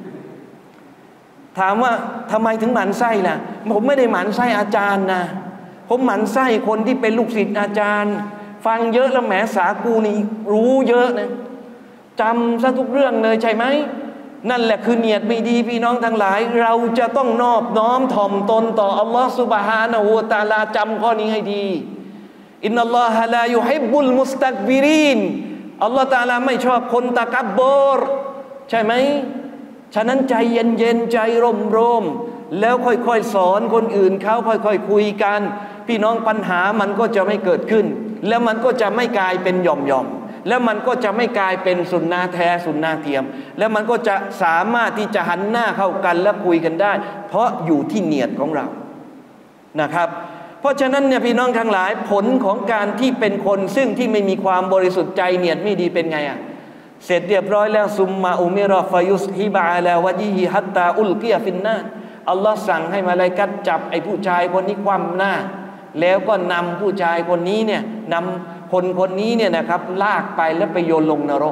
ถามว่าทำไมถึงหมั่นไส้ล่ะผมไม่ได้หมั่นไส้อาจารย์นะผมหมั่นไส้คนที่เป็นลูกศิษย์อาจารย์ฟังเยอะแล้วแหมสากูนี่รู้เยอะนะจำซะทุกเรื่องเลยใช่ไหมนั่นแหละคือเนียดไม่ดีพี่น้องทั้งหลายเราจะต้องนอบน้อมถ่อมตนต่ออัลลอฮฺซุบฮานะฮูวะตะอาลาจำข้อนี้ให้ดีอินนัลลอฮะลายุฮิบบุลมุสตักบิรินอัลลอฮฺตะอาลาไม่ชอบคนตะกับบรใช่ไหมฉะนั้นใจเย็นๆใจร่มๆแล้วค่อยๆสอนคนอื่นเขาค่อยๆคุยกันพี่น้องปัญหามันก็จะไม่เกิดขึ้นแล้วมันก็จะไม่กลายเป็นหย่อมๆแล้วมันก็จะไม่กลายเป็นสุนนะแท้สุนนะเทียมแล้วมันก็จะสามารถที่จะหันหน้าเข้ากันและคุยกันได้เพราะอยู่ที่เนียดของเรานะครับเพราะฉะนั้นเนี่ยพี่น้องทั้งหลายผลของการที่เป็นคนซึ่งที่ไม่มีความบริสุทธิ์ใจเนียดไม่ดีเป็นไงอ่ะเสร็จเรียบร้อยแล้วซุมมาอุมิรอฟายุสฮิบะอาลาวะญิฮิฮัตตาอุลกิยะฟินนาอัลลอฮ์สั่งให้มาลาอิกะฮ์จับไอ้ผู้ชายคนนี้คว่ำหน้าแล้วก็นำผู้ชายคนนี้เนี่ยนำคนคนนี้เนี่ยนะครับลากไปแล้วไปโยนลงนรก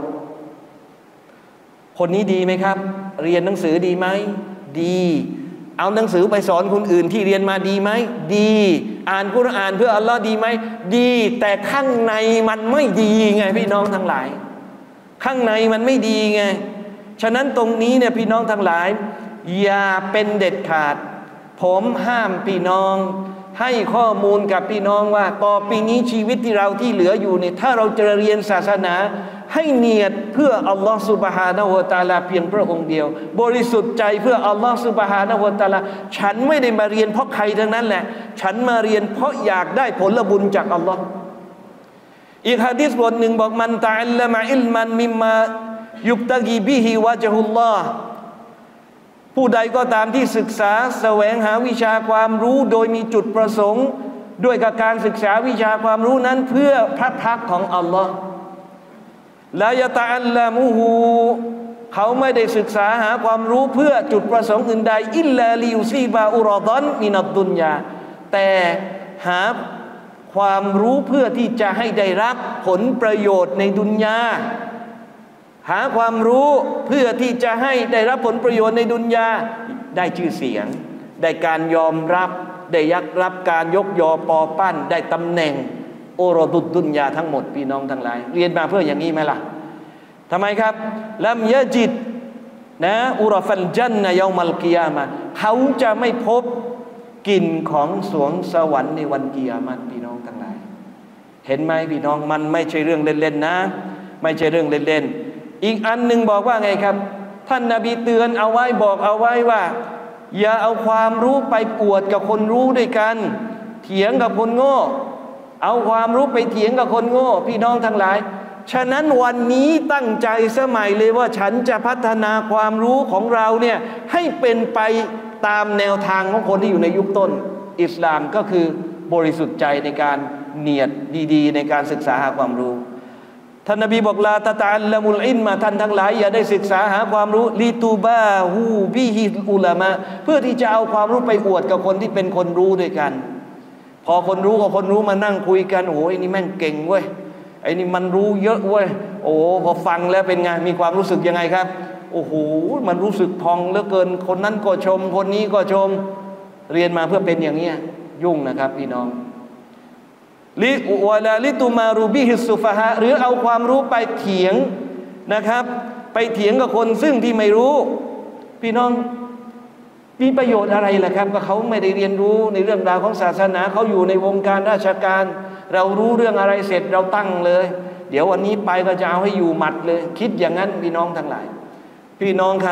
คนนี้ดีไหมครับเรียนหนังสือดีไหมดีเอาหนังสือไปสอนคนอื่นที่เรียนมาดีไหมดีอ่านกุรอานเพื่ออัลลอฮ์ดีไหมดีแต่ข้างในมันไม่ดีไงพี่น้องทั้งหลายข้างในมันไม่ดีไงฉะนั้นตรงนี้เนี่ยพี่น้องทั้งหลายอย่าเป็นเด็ดขาดผมห้ามพี่น้องให้ข้อมูลกับพี่น้องว่าต่อปีนี้ชีวิตที่เราที่เหลืออยู่เนี่ยถ้าเราจะเรียนศาสนาให้เนียดเพื่ออัลลอฮฺซุบฮานะฮูวะตะอาลาเพียงพระองค์เดียวบริสุทธิ์ใจเพื่ออัลลอฮฺซุบฮานะฮูวะตะอาลาฉันไม่ได้มาเรียนเพราะใครทั้งนั้นแหละฉันมาเรียนเพราะอยากได้ผลบุญจากอัลลอฮฺอีกหะดีษบทหนึ่งบอกมันตะอัลละมะอิลมันมิมมายุบตะกีบิฮิวะจฮุลลอฮ์ผู้ใดก็ตามที่ศึกษาแสวงหาวิชาความรู้โดยมีจุดประสงค์ด้วยกับการศึกษาวิชาความรู้นั้นเพื่อพระพักของอัลลอฮ์ลายะตะอัลละมุฮูเขาไม่ได้ศึกษาหาความรู้เพื่อจุดประสงค์อื่นใดอิลลาลิยุซีบาอุรอดอนมินัดดุนยาแต่หาความรู้เพื่อที่จะให้ได้รับผลประโยชน์ในดุนยาหาความรู้เพื่อที่จะให้ได้รับผลประโยชน์ในดุนยาได้ชื่อเสียงได้การยอมรับได้ยักรับการยกยอปอปั้นได้ตำแหน่งโอรดุดดุนยาทั้งหมดพี่น้องทั้งหลายเรียนมาเพื่ออย่างนี้ไหมล่ะทำไมครับลัมยะจิดนะอุรฟัลจันนะยอมัลกิยามะเขาจะไม่พบกลิ่นของสวงสวรรค์ในวันกิยามะห์พี่น้องทั้งหลายเห็นไหมพี่น้องมันไม่ใช่เรื่องเล่นๆนะไม่ใช่เรื่องเล่นๆอีกอันหนึ่งบอกว่าไงครับท่านนบีเตือนเอาไว้บอกเอาไว้ว่าอย่าเอาความรู้ไปอวดกับคนรู้ด้วยกันเถียงกับคนโง่เอาความรู้ไปเถียงกับคนโง่พี่น้องทั้งหลายฉะนั้นวันนี้ตั้งใจสมัยเลยว่าฉันจะพัฒนาความรู้ของเราเนี่ยให้เป็นไปตามแนวทางของคนที่อยู่ในยุคต้นอิสลามก็คือบริสุทธิ์ใจในการเนียดดีๆในการศึกษาหาความรู้ท่านนบีบอกลาตะตะอัลละมุลอิลมาท่านทั้งหลายอย่าได้ศึกษาหาความรู้ลิตูบาฮูบิฮิอุลามะเพื่อที่จะเอาความรู้ไปอวดกับคนที่เป็นคนรู้ด้วยกันพอคนรู้กับคนรู้มานั่งคุยกันโอ้ยนี่แม่งเก่งเว้ยไอ้นี่มันรู้เยอะเว้ยโอ้พอฟังแล้วเป็นไงมีความรู้สึกยังไงครับโอ้โหมันรู้สึกพองเหลือเกินคนนั้นก็ชมคนนี้ก็ชมเรียนมาเพื่อเป็นอย่างนี้ยุ่งนะครับพี่น้องลิวะลาลิตุมารูบิฮิสซุฟะฮะหรือเอาความรู้ไปเถียงนะครับไปเถียงกับคนซึ่งที่ไม่รู้พี่น้องมีประโยชน์อะไรล่ะครับก็เขาไม่ได้เรียนรู้ในเรื่องราวของศาสนาเขาอยู่ในวงการราชการเรารู้เรื่องอะไรเสร็จเราตั้งเลยเดี๋ยววันนี้ไปก็จะเอาให้อยู่หมัดเลยคิดอย่างนั้นพี่น้องทั้งหลายพี่น้องครับ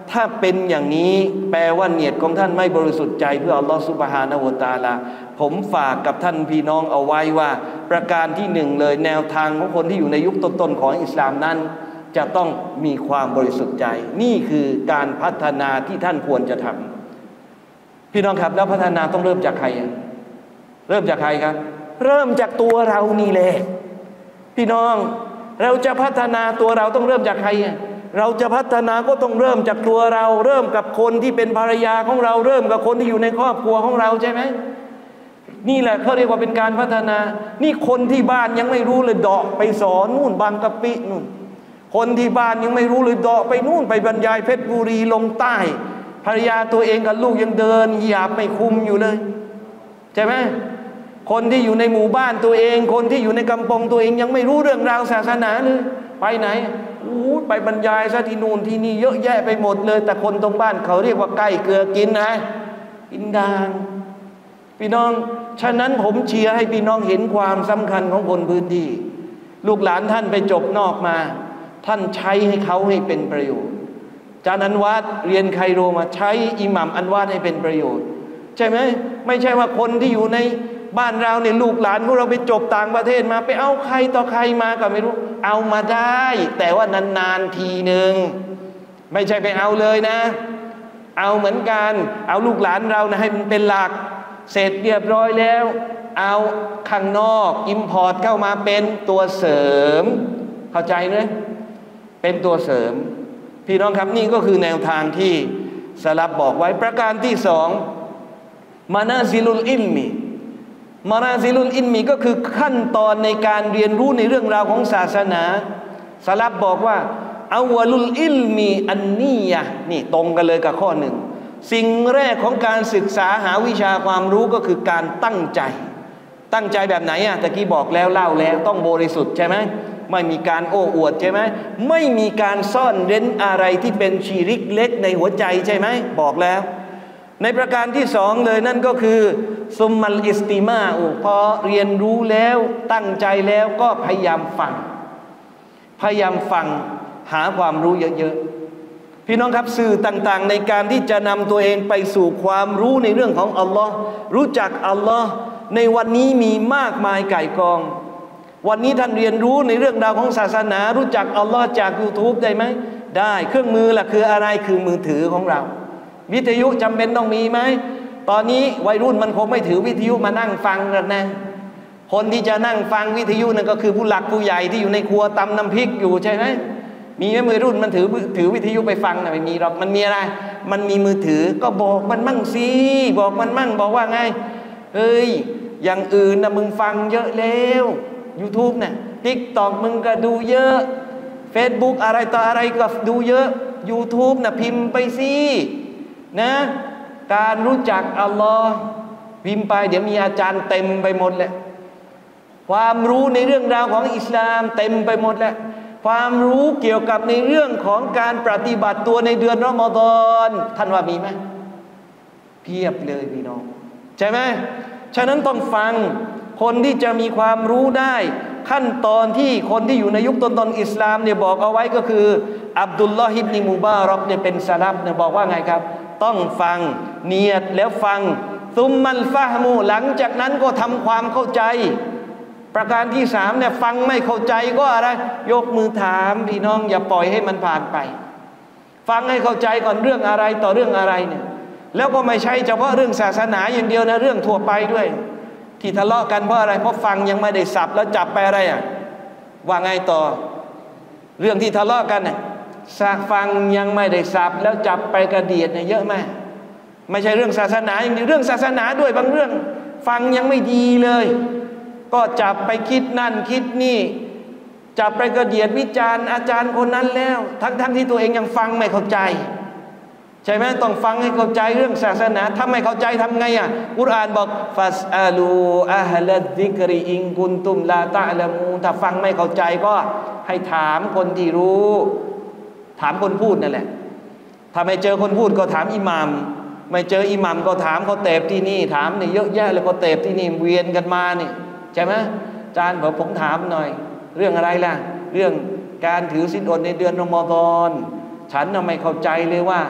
ถ้าเป็นอย่างนี้แปลว่าเนียดของท่านไม่บริสุทธิ์ใจเพื่ออัลลอฮฺซุบฮานะฮูวะตะอาลาผมฝากกับท่านพี่น้องเอาไว้ว่าประการที่หนึ่งเลยแนวทางของคนที่อยู่ในยุคต้นๆของอิสลามนั้นจะต้องมีความบริสุทธิ์ใจนี่คือการพัฒนาที่ท่านควรจะทำพี่น้องครับแล้วพัฒนาต้องเริ่มจากใครเริ่มจากใครครับเริ่มจากตัวเรานี่แหละพี่น้องเราจะพัฒนาตัวเราต้องเริ่มจากใครเราจะพัฒนาก็ต้องเริ่มจากตัวเราเริ่มกับคนที่เป็นภรรยาของเราเริ่มกับคนที่อยู่ในครอบครัวของเราใช่ไหมนี่แหละเขาเรียกว่าเป็นการพัฒนานี่คนที่บ้านยังไม่รู้เลยเดาะไปสอนนู่นบางกะปินู่นคนที่บ้านยังไม่รู้เลยเดาะไปนู่นไปบรรยายเพชรบุรีลงใต้ภรรยาตัวเองกับลูกยังเดินหยาบไม่คุมอยู่เลยใช่ไหมคนที่อยู่ในหมู่บ้านตัวเองคนที่อยู่ในกำปองตัวเองยังไม่รู้เรื่องราวศาสนาเลยไปไหนอู้ไปบรรยายซะที่นู่นที่นี่เยอะแยะไปหมดเลยแต่คนตรงบ้านเขาเรียกว่าใกล้เกลือกินนะกินด่างพี่น้องฉะนั้นผมเชียร์ให้พี่น้องเห็นความสำคัญของคนพื้นที่ลูกหลานท่านไปจบนอกมาท่านใช้ให้เขาให้เป็นประโยชน์อาจารย์อันวาดเรียนไคโรมาใช้อิหมัมอันวาดให้เป็นประโยชน์ใช่ไหมไม่ใช่ว่าคนที่อยู่ในบ้านเราเนี่ยลูกหลานของเราไปจบต่างประเทศมาไปเอาใครต่อใครมาก็ไม่รู้เอามาได้แต่ว่านานๆทีหนึ่งไม่ใช่ไปเอาเลยนะเอาเหมือนกันเอาลูกหลานเรานะให้มันเป็นหลักเสร็จเรียบร้อยแล้วเอาข้างนอกอิมพอร์ตเข้ามาเป็นตัวเสริมเข้าใจไหมเป็นตัวเสริมพี่น้องครับนี่ก็คือแนวทางที่สลับบอกไว้ประการที่สองมานาซิลุลอิลมีมานาซิลุลอิลมีก็คือขั้นตอนในการเรียนรู้ในเรื่องราวของศาสนาสลับบอกว่าอาวลุลอิลมีอันนียะนี่ตรงกันเลยกับข้อหนึ่งสิ่งแรกของการศึกษาหาวิชาความรู้ก็คือการตั้งใจตั้งใจแบบไหนอ่ะตะกี้บอกแล้วเล่าแล้วต้องบริสุทธิ์ใช่ไหมไม่มีการโอ้อวดใช่ไหมไม่มีการซ่อนเร้นอะไรที่เป็นชีริกเล็กในหัวใจใช่ไหมบอกแล้วในประการที่สองเลยนั่นก็คือซุมมัลอิสติมาอุพอเรียนรู้แล้วตั้งใจแล้วก็พยายามฟังพยายามฟังหาความรู้เยอะๆพี่น้องครับสื่อต่างๆในการที่จะนำตัวเองไปสู่ความรู้ในเรื่องของอัลลอฮ์รู้จักอัลลอฮ์ในวันนี้มีมากมายก่ายกองวันนี้ท่านเรียนรู้ในเรื่องราวของศาสนารู้จักอัลลอฮ์จาก YouTube ได้ไหมได้เครื่องมือล่ะคืออะไรคือมือถือของเราวิทยุจำเป็นต้องมีไหมตอนนี้วัยรุ่นมันคงไม่ถือวิทยุมานั่งฟังกันนะคนที่จะนั่งฟังวิทยุนั่นก็คือผู้หลักผู้ใหญ่ที่อยู่ในครัวตำน้ำพริกอยู่ใช่ไหมมีไหมวัยรุ่นมันถือถือวิทยุไปฟังนะไม่มีหรอกมันมีอะไรมันมีมือถือก็บอกมันมั่งสิบอกมันมั่งบอกว่าไงเฮ้ยอย่างอื่นนะมึงฟังเยอะแล้ว YouTube เนี่ย TikTok มึงก็ดูเยอะ Facebook อะไรต่ออะไรก็ดูเยอะ YouTube นะพิมพ์ไปสินะการรู้จักอัลลอฮ์พิมพ์ไปเดี๋ยวมีอาจารย์เต็มไปหมดแหละความรู้ในเรื่องราวของอิสลามเต็มไปหมดแหละความรู้เกี่ยวกับในเรื่องของการปฏิบัติตัวในเดือนรอมฎอนท่านว่ามีไหมเพียบเลยพี่น้องใช่ไหมฉะนั้นต้องฟังคนที่จะมีความรู้ได้ขั้นตอนที่คนที่อยู่ในยุคต้นๆอิสลามเนี่ยบอกเอาไว้ก็คืออับดุลลอฮ์อิบนุมุบารักเนี่ยเป็นซะลัฟเนี่ยบอกว่าไงครับต้องฟังเนียดแล้วฟังซุมมัลฟะฮมูหลังจากนั้นก็ทำความเข้าใจประการที่สามเนี่ยฟังไม่เข้าใจก็อะไรยกมือถามพี่น้องอย่าปล่อยให้มันผ่านไปฟังให้เข้าใจก่อนเรื่องอะไรต่อเรื่องอะไรเนี่ยแล้วก็ไม่ใช่เฉพาะเรื่องศาสนาอย่างเดียวนะเรื่องทั่วไปด้วยที่ทะเลาะกันเพราะอะไรเพราะฟังยังไม่ได้สับแล้วจับไปอะไรอ่ะว่าไงต่อเรื่องที่ทะเลาะกันเนี่ยฟังยังไม่ได้สับแล้วจับไปกระเดียดเนี่ยเยอะมากไม่ใช่เรื่องศาสนาอย่างเดียวเรื่องศาสนาด้วยบางเรื่องฟังยังไม่ดีเลยก็จับไปคิดนั่นคิดนี่จับไปกระเดียดวิจารณ์อาจารย์คนนั้นแล้วทั้งทั้งที่ตัวเองยังฟังไม่เข้าใจใช่ไหมต้องฟังให้เข้าใจเรื่องศาสนาถ้าไม่เข้าใจทำไงอ่ะกุรอานบอกฟัสอาลูอะฮลัดซิกริอิงกุนตุมลาตะละมูถ้าฟังไม่เข้าใจก็ให้ถามคนที่รู้ถามคนพูดนั่นแหละถ้าไม่เจอคนพูดก็ถามอิหม่ามไม่เจออิหม่ามก็ถามเขาเตบที่นี่ถามนี่เยอะแยะเลยเขาเตบที่นี่เวียนกันมานี่ใช่ไหมอาจารย์บอกผมถามหน่อยเรื่องอะไรล่ะเรื่องการถือศีลอดในเดือนรอมฎอนฉันน่ะไม่เข้าใจเลยว่า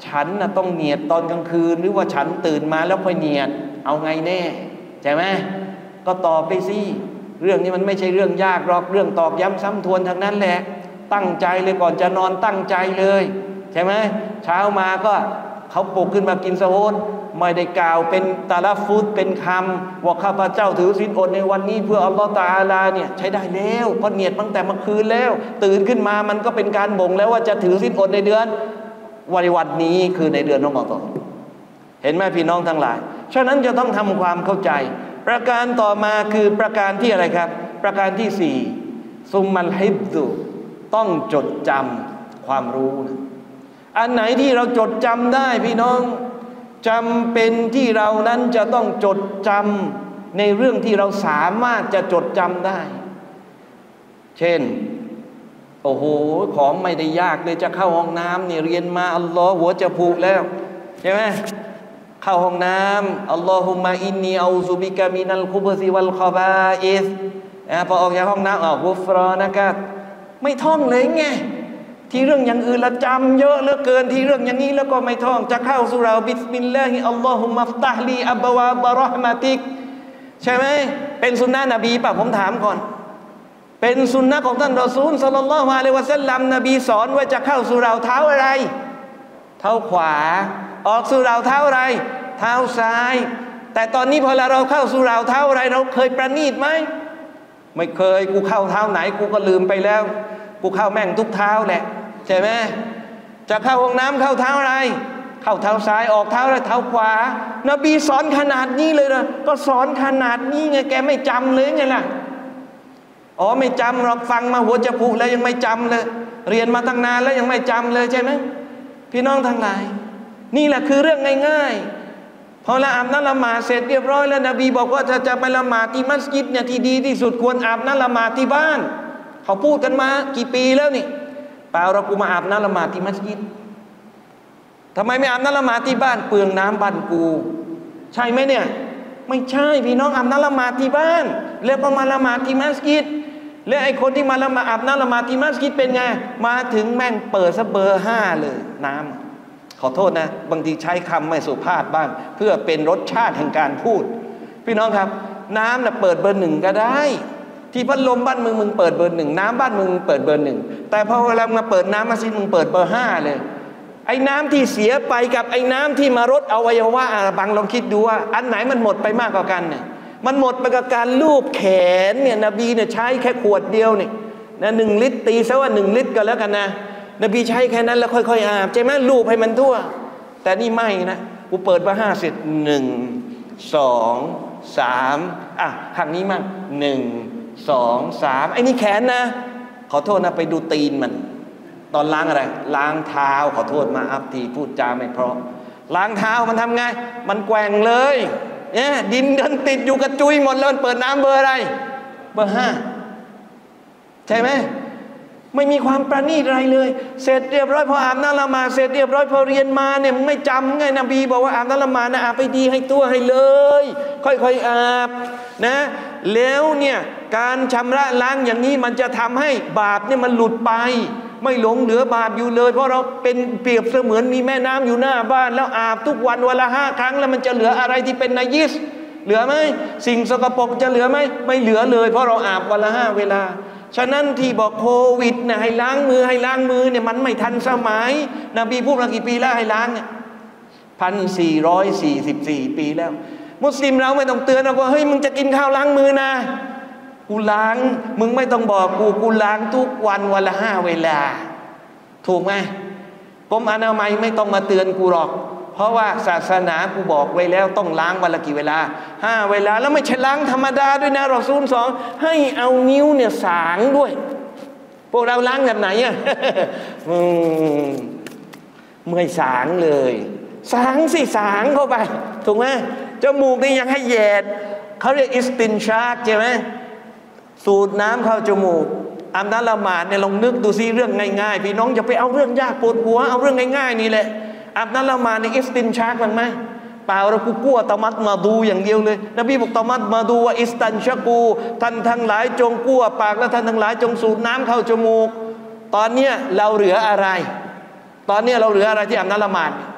ฉันน่ะต้องเนียดตอนกลางคืนหรือว่าฉันตื่นมาแล้วค่อยเนียดเอาไงแน่ใช่ไหมก็ตอบไปสิเรื่องนี้มันไม่ใช่เรื่องยากหรอกเรื่องตอกย้ำซ้ำทวนทางนั้นแหละตั้งใจเลยก่อนจะนอนตั้งใจเลยใช่ไหมเช้ามาก็เขาปลุกขึ้นมากินสะโฮดไม่ได้กล่าวเป็นตาลาฟุตเป็นคำว่าข้าพเจ้าถือศีลอดในวันนี้เพื่ออัลลอฮฺตะอาลาเนี่ยใช้ได้แล้วเพราะเนียดตั้งแต่เมื่อคืนแล้วตื่นขึ้นมามันก็เป็นการบ่งแล้วว่าจะถือศีลอดในเดือนวันวันนี้คือในเดือนรอมฎอนเห็นไหมพี่น้องทั้งหลายฉะนั้นจะต้องทำความเข้าใจประการต่อมาคือประการที่อะไรครับประการที่สี่ซุมมัลฮิบซุต้องจดจำความรู้นะอันไหนที่เราจดจำได้พี่น้องจำเป็นที่เรานั้นจะต้องจดจำในเรื่องที่เราสามารถจะจดจำได้เช่นโอ้โหของไม่ได้ยากเลยจะเข้าห้องน้ำเนี่ยเรียนมาอัลลอฮ์หัวจะผุแล้วใช่ไหมเข้าห้องน้ำอัลลอฮุมะอินนีเอาซุบิกะมินัลคุบซิวัลคอบาอิสพอออกจากห้องน้ำออกกุฟรอนะครับไม่ท่องเลยไงที่เรื่องอย่างอื่นละจำเยอะเหลือเกินที่เรื่องอย่างนี้แล้วก็ไม่ท่องจะเข้าสุราบิสมิลลาฮิอัลลอฮุมัฟตัฮลีอับบาวาบะเราะห์มะติกใช่ไหมเป็นสุนนะนบีป่ะผมถามก่อนเป็นสุนนะของท่านรอซูลศ็อลลัลลอฮุอะลัยฮิวะซัลลัมนบีสอนว่าจะเข้าสุราเท้าอะไรเท้าขวาออกสุราเท้าอะไรเท้าซ้ายแต่ตอนนี้พอเราเข้าสุราเท้าอะไรเราเคยประณีตไหมไม่เคยกูเข้าเท้าไหนกูก็ลืมไปแล้วกูเข้าแม่งทุกเท้าแหละใช่ไหมจะเข้าห้องน้ำเข้าเท้าอะไรเข้าเท้าซ้ายออกเท้าอะไรเท้าขวานบีสอนขนาดนี้เลยนะก็สอนขนาดนี้ไงแกไม่จำเลยไงล่ะอ๋อไม่จำหรอกฟังมาหัวจะผุแล้วยังไม่จำเลยเรียนมาตั้งนานแล้วยังไม่จำเลยใช่ไหมพี่น้องทั้งหลายนี่แหละคือเรื่องง่ายๆพอละอาบน้ำละหมาดเสร็จเรียบร้อยแล้วนบีบอกว่าถ้าจะไปละหมาดที่มัสยิดเนี่ยที่ดีที่สุดควรอาบน้ำละหมาดที่บ้านเขาพูดกันมากี่ปีแล้วนี่เปล่าเรากูมาอาบน้ำละหมาดที่มัสยิดทำไมไม่อาบน้ำละหมาดที่บ้านเปลืองน้ำบ้านกูใช่ไหมเนี่ยไม่ใช่พี่น้องอาบน้ำละหมาดที่บ้านแล้วก็มาละหมาดที่มัสยิดแล้วไอ้คนที่มาละหมาดอาบน้ำละหมาดที่มัสยิดเป็นไงมาถึงแม่งเปิดซะเบอร์ห้าเลยน้ำขอโทษนะบางทีใช้คำไม่สุภาพบ้างเพื่อเป็นรสชาติแห่งการพูดพี่น้องครับน้ำน่ะเปิดเบอร์หนึ่งก็ได้ที่พัดลมบ้านมึงมึงเปิดเบอร์หนึ่งน้ำบ้านมึงเปิดเบอร์หนึ่งแต่พอเวลามาเปิดน้ำมัสยิดมึงเปิดเบอร์ห้าเลยไอ้น้ำที่เสียไปกับไอ้น้ำที่มารดอวัยวะบางลองคิดดูว่าอันไหนมันหมดไปมากกว่ากันเนี่ยมันหมดไปกับการลูบแขนเนี่ยนบีเนี่ยใช้แค่ขวดเดียวเนี่ยนะหนึ่งลิตรตีซะว่าหนึ่งลิตรก็แล้วกันนะนบีใช้แค่นั้นแล้วค่อยๆอาบใช่ไหมลูบให้มันทั่วแต่นี่ไม่นะกูเปิดเบอร์ห้าเสร็จหนึ่งสองสามอ่ะข้างนี้มั่งหนึ่งสองสามไอ้นี่แขนนะขอโทษนะไปดูตีนมันตอนล้างอะไรล้างเท้าขอโทษมาอัพทีพูดจาไม่เพราะล้างเท้ามันทำไงมันแกว่งเลยเนี่ยดินเดินติดอยู่กับจุยหมดแล้วมันเปิดน้ำเบอร์อะไรเบอร์ห้าใช่ไหมไม่มีความประณีตอะไรเลยเสร็จเรียบร้อยพออาบน้ำละหมาดเสร็จเรียบร้อยพอเรียนมาเนี่ยมึงไม่จำไงนบีบอกว่าอาบน้ำละหมาดนะอาบไปดีให้ตัวให้เลยค่อยๆอาบนะแล้วเนี่ยการชำระล้างอย่างนี้มันจะทำให้บาปเนี่ยมันหลุดไปไม่หลงเหลือบาปอยู่เลยเพราะเราเป็นเปรียบเสมือนมีแม่น้ำอยู่หน้าบ้านแล้วอาบทุกวันวันละห้าครั้งแล้วมันจะเหลืออะไรที่เป็นนายิสเหลือไหมสิ่งสกปรกจะเหลือไหมไม่เหลือเลยเพราะเราอาบวันละห้าเวลาฉะนั้นที่บอกโควิดนะให้ล้างมือให้ล้างมือเนี่ยมันไม่ทันสมัยนบีพูดมากี่ปีแล้วให้ล้างเนี่ยพันสี่ร้อยสี่สิบสี่ปีแล้วมุสลิมเราไม่ต้องเตือนเราว่าเฮ้ยมึงจะกินข้าวล้างมือนะกูล้างมึงไม่ต้องบอกกูกูล้างทุกวันวันละห้าเวลาถูกไหมกรมอนามัยไม่ต้องมาเตือนกูหรอกเพราะว่าศาสนากูบอกไว้แล้วต้องล้างวันละกี่เวลาห้าเวลาแล้วไม่ใช่ล้างธรรมดาด้วยนะรอซูลสอนให้เอานิ้วเนี่ยสางด้วยพวกเราล้างแบบไหนอ่ะ เมื่อยสางเลยสางสิสางเข้าไปถูกไหมจมูกนี่ยังให้แยดเขาเรียกอิสตินชาร์กใช่ไหมสูดน้ำเข้าจมูกอาบน้ำละหมาดเนี่ยลองนึกดูซิเรื่องง่ายๆพี่น้องอย่าไปเอาเรื่องยากปวดหัวเอาเรื่องง่ายๆนี่แหละอาบน้ำละหมาดในอิสตินชาร์กมันไหมเปล่าเรากูกลัวตะมัดมาดูอย่างเดียวเลยนบีบอกตะมัดมาดูว่าอิสตันชากูท่านทั้งหลายจงกลัวปากและท่านทั้งหลายจงสูดน้ำเข้าจมูกตอนเนี้ยเราเหลืออะไรตอนเนี้ยเราเหลืออะไรที่อาบน้ำละหมาด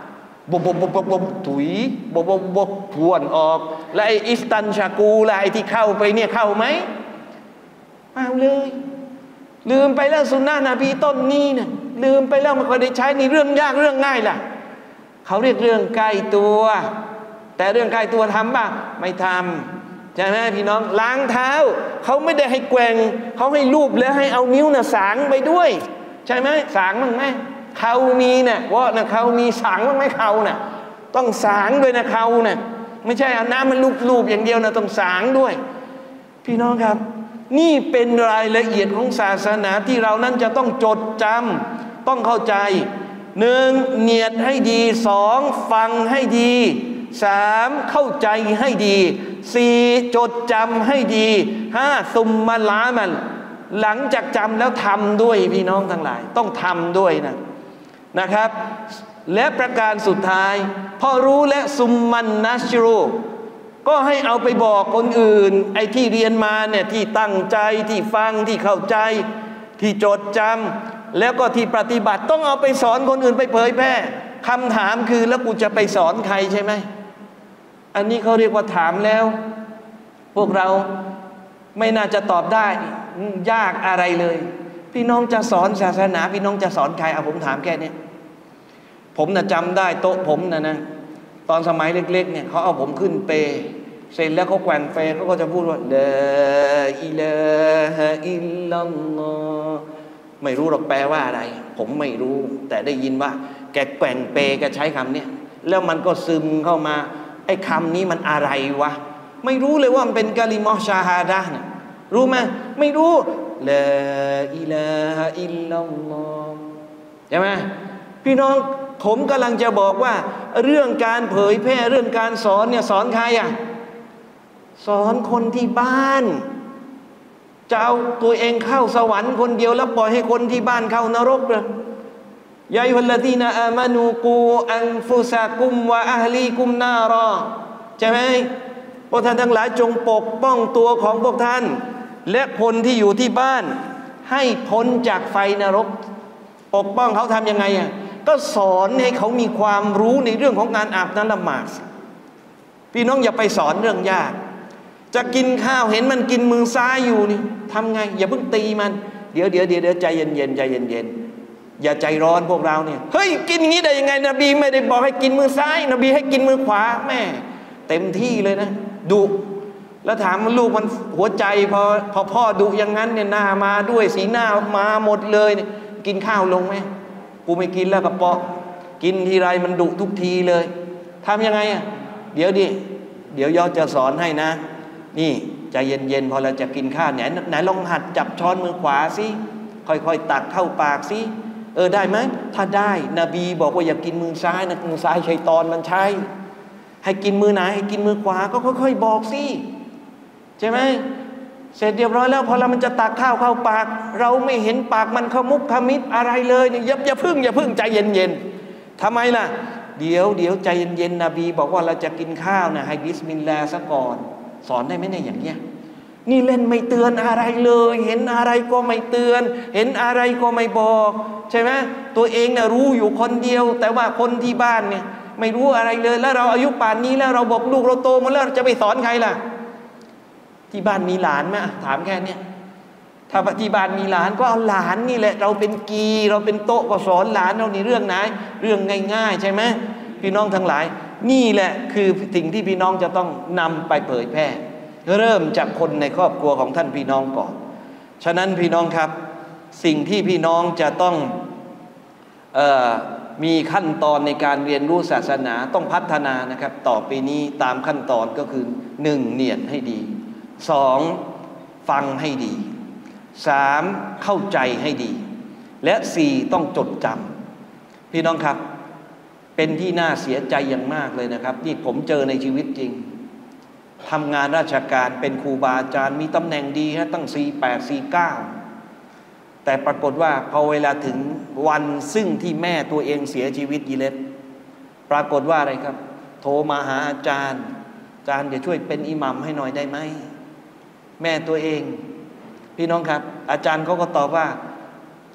บบบบบบบบถุยบบบบบบพวนออกแล้วไอ้อิสตันชากูล่ะไอ้ที่เข้าไปเนี่ยเข้าไหมเอาเลยลืมไปแล้วสุนนะนบีต้นนี้เนี่ยลืมไปแล้วมันเคยได้ใช้ในเรื่องยากเรื่องง่ายล่ะเขาเรียกเรื่องใกล้ตัวแต่เรื่องใกล้ตัวทำป่ะไม่ทำใช่ไหมพี่น้องล้างเท้าเขาไม่ได้ให้แกว่งเขาให้ลูบแล้วให้เอานิ้วน่ะสางไปด้วยใช่ไหมสางมั้งไหมเขามีเนี่ยว่านะเขามีสางมั้งไหมเขาเนี่ยต้องสางด้วยนะเขาเนี่ยไม่ใช่เอาน้ำมันลูบๆอย่างเดียวนะต้องสางด้วยพี่น้องครับนี่เป็นรายละเอียดของศาสนาที่เรานั้นจะต้องจดจำต้องเข้าใจหนึ่งเนียดให้ดีสองฟังให้ดีสามเข้าใจให้ดีสี่จดจำให้ดีห้าซุมมาลามันหลังจากจำแล้วทำด้วยพี่น้องทั้งหลายต้องทำด้วยนะนะครับและประการสุดท้ายพอรู้และซุมมันนัชรูก็ให้เอาไปบอกคนอื่นไอ้ที่เรียนมาเนี่ยที่ตั้งใจที่ฟังที่เข้าใจที่จดจำแล้วก็ที่ปฏิบัติต้องเอาไปสอนคนอื่นไปเผยแพร่คำถามคือแล้วกูจะไปสอนใครใช่ไหมอันนี้เขาเรียกว่าถามแล้วพวกเราไม่น่าจะตอบได้ยากอะไรเลยพี่น้องจะสอนศาสนาพี่น้องจะสอนใครเอาผมถามแค่นี้ผมน่ะจำได้โต๊ะผมนะนะตอนสมัยเล็กๆเนี่ยเขาเอาผมขึ้นเปเสร็จแล้วเขาแกว่งเปเขาก็จะพูดว่าลาอิลาฮะอิลลัลลอฮ์ไม่รู้หรอกแปลว่าอะไรผมไม่รู้แต่ได้ยินว่าแกแกว่งเปแกใช้คำนี้แล้วมันก็ซึมเข้ามาไอ้คำนี้มันอะไรวะไม่รู้เลยว่ามันเป็นกะลิมะชาฮาดะห์นะรู้ไหมไม่รู้ลาอิลาฮะอิลลัลลอฮ์ใช่ไหมพี่น้องผมกำลังจะบอกว่าเรื่องการเผยแพร่เรื่องการสอนเนี่ยสอนใครอ่ะสอนคนที่บ้านจะเอาตัวเองเข้าสวรรค์คนเดียวแล้วปล่อยให้คนที่บ้านเข้านรกเหรอยาอัยฮัลลซีนาอามานูกูอันฟุซากุมวะอะฮลีกุมนารอใช่ไหมพวกท่านทั้งหลายจงปกป้องตัวของพวกท่านและคนที่อยู่ที่บ้านให้พ้นจากไฟนรกปกป้องเขาทำยังไงอ่ะก็สอนให้เขามีความรู้ในเรื่องของการอาบน้ำละหมาดพี่น้องอย่าไปสอนเรื่องยากจะกินข้าวเห็นมันกินมือซ้ายอยู่นี่ทำไงอย่าเพิ่งตีมันเดี๋ยวเดี๋ยวเดี๋ยวใจเย็นเย็นใจเย็นเย็นอย่าใจร้อนพวกเราเนี่ยเฮ้ยกินอย่างนี้ได้ยังไงนบีไม่ได้บอกให้กินมือซ้ายนบีให้กินมือขวาแม่เต็มที่เลยนะดุแล้วถามลูกมันหัวใจพอพอพ่อดุอย่างนั้นเนี่ยหน้ามาด้วยสีหน้ามาหมดเลยเนี่ยกินข้าวลงไหมกูไม่กินแล้วกระเปาะกินทีไรมันดุทุกทีเลยทำยังไงอ่ะเดี๋ยวดิเดี๋ยวยอจะสอนให้นะนี่ใจเย็นๆพอเราจะกินข้าวไหนไหนลองหัดจับช้อนมือขวาสิค่อยๆตักเข้าปากสิเออได้ไหมถ้าได้นบีบอกว่าอย่ากินมือซ้ายนะมือซ้ายชัยฏอนมันใช้ให้กินมือไหนให้กินมือขวาก็ค่อยๆบอกสิใช่ไหมเสร็จเรียบร้อยแล้วพอเรามันจะตักข้าวเข้าปากเราไม่เห็นปากมันขมุกขมิดอะไรเลยเนี่ยอย่าอย่าพึ่งอย่าพึ่งใจเย็นๆทำไมล่ะเดี๋ยวเดี๋ยวใจเย็นๆนบีบอกว่าเราจะกินข้าวนะให้บิสมิลลาห์ซะก่อนสอนได้ไหมเนี่ยอย่างเนี้ยนี่เล่นไม่เตือนอะไรเลยเห็นอะไรก็ไม่เตือนเห็นอะไรก็ไม่บอกใช่ไหมตัวเองน่ะรู้อยู่คนเดียวแต่ว่าคนที่บ้านเนี่ยไม่รู้อะไรเลยแล้วเราอายุป่านนี้แล้วเราบอกลูกเราโตหมดแล้วจะไปสอนใครล่ะที่บ้านมีหลานไหมถามแค่นี้ถ้าที่บ้านมีหลานก็เอาหลานนี่แหละเราเป็นกีเราเป็นโต๊ะก็สอนหลานเราในเรื่องไหนเรื่องง่ายๆใช่ไหมพี่น้องทั้งหลายนี่แหละคือสิ่งที่พี่น้องจะต้องนำไปเผยแพร่เริ่มจากคนในครอบครัวของท่านพี่น้องก่อนฉะนั้นพี่น้องครับสิ่งที่พี่น้องจะต้องเอ่อมีขั้นตอนในการเรียนรู้ศาสนาต้องพัฒนานะครับต่อไปนี้ตามขั้นตอนก็คือหนึ่งเนียดให้ดีสองฟังให้ดีสามเข้าใจให้ดีและสี่ต้องจดจำพี่น้องครับเป็นที่น่าเสียใจอย่างมากเลยนะครับที่ผมเจอในชีวิตจริงทำงานราชการเป็นครูบาอาจารย์มีตำแหน่งดีฮะตั้งสี่แปดสี่เก้าแต่ปรากฏว่าพอเวลาถึงวันซึ่งที่แม่ตัวเองเสียชีวิตยีเล็บปรากฏว่าอะไรครับโทรมาหาอาจารย์อาจารย์จะช่วยเป็นอิหมัมให้หน่อยได้ไหมแม่ตัวเองพี่น้องครับอาจารย์เขาก็ตอบว่า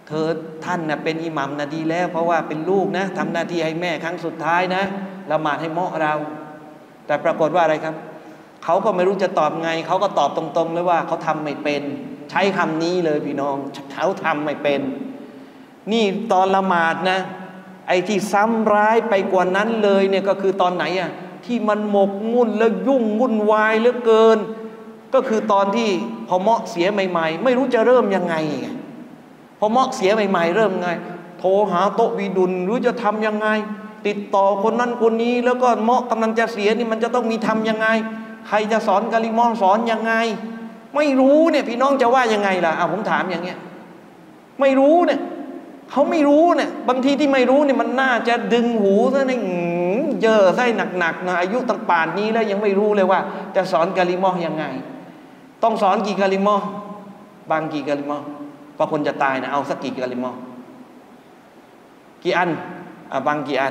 เธอท่านนะเป็นอิหมัมนะดีแล้วเพราะว่าเป็นลูกนะทำหน้าที่ให้แม่ครั้งสุดท้ายนะละหมาดให้เหมาะเราแต่ปรากฏว่าอะไรครับเขาก็ไม่รู้จะตอบไงเขาก็ตอบตรงๆเลยว่าเขาทำไม่เป็นใช้คำนี้เลยพี่น้องเขาทำไม่เป็นนี่ตอนละหมาดนะไอ้ที่ซ้ำร้ายไปกว่านั้นเลยเนี่ยก็คือตอนไหนอ่ะที่มันหมกมุ่นแล้วยุ่งวุ่นวายเหลือเกินก็คือตอนที่พอเหมาะเสียใหม่ๆไม่รู้จะเริ่มยังไงพอเหมาะเสียใหม่ๆเริ่มไงโทรหาโต๊ะวีดุลรู้จะทำยังไงติดต่อคนนั้นคนนี้แล้วก็เหมาะกำลังจะเสียนี่มันจะต้องมีทำยังไงใครจะสอนกะลิมอสอนยังไงไม่รู้เนี่ยพี่น้องจะว่ายังไงล่ะอ่ะผมถามอย่างเงี้ยไม่รู้เนี่ยเขาไม่รู้เนี่ยบางทีที่ไม่รู้เนี่ยมันน่าจะดึงหูซะในเยอะไส้หนักๆนะอายุตั้งป่านนี้แล้วยังไม่รู้เลยว่าจะสอนกะลิมอยังไงต้องสอนกี่กะลิมอบางกี่กะลิมอพอคนจะตายนะเอาสักกี่กะลิมอกี่อันอ่ะบางกี่อัน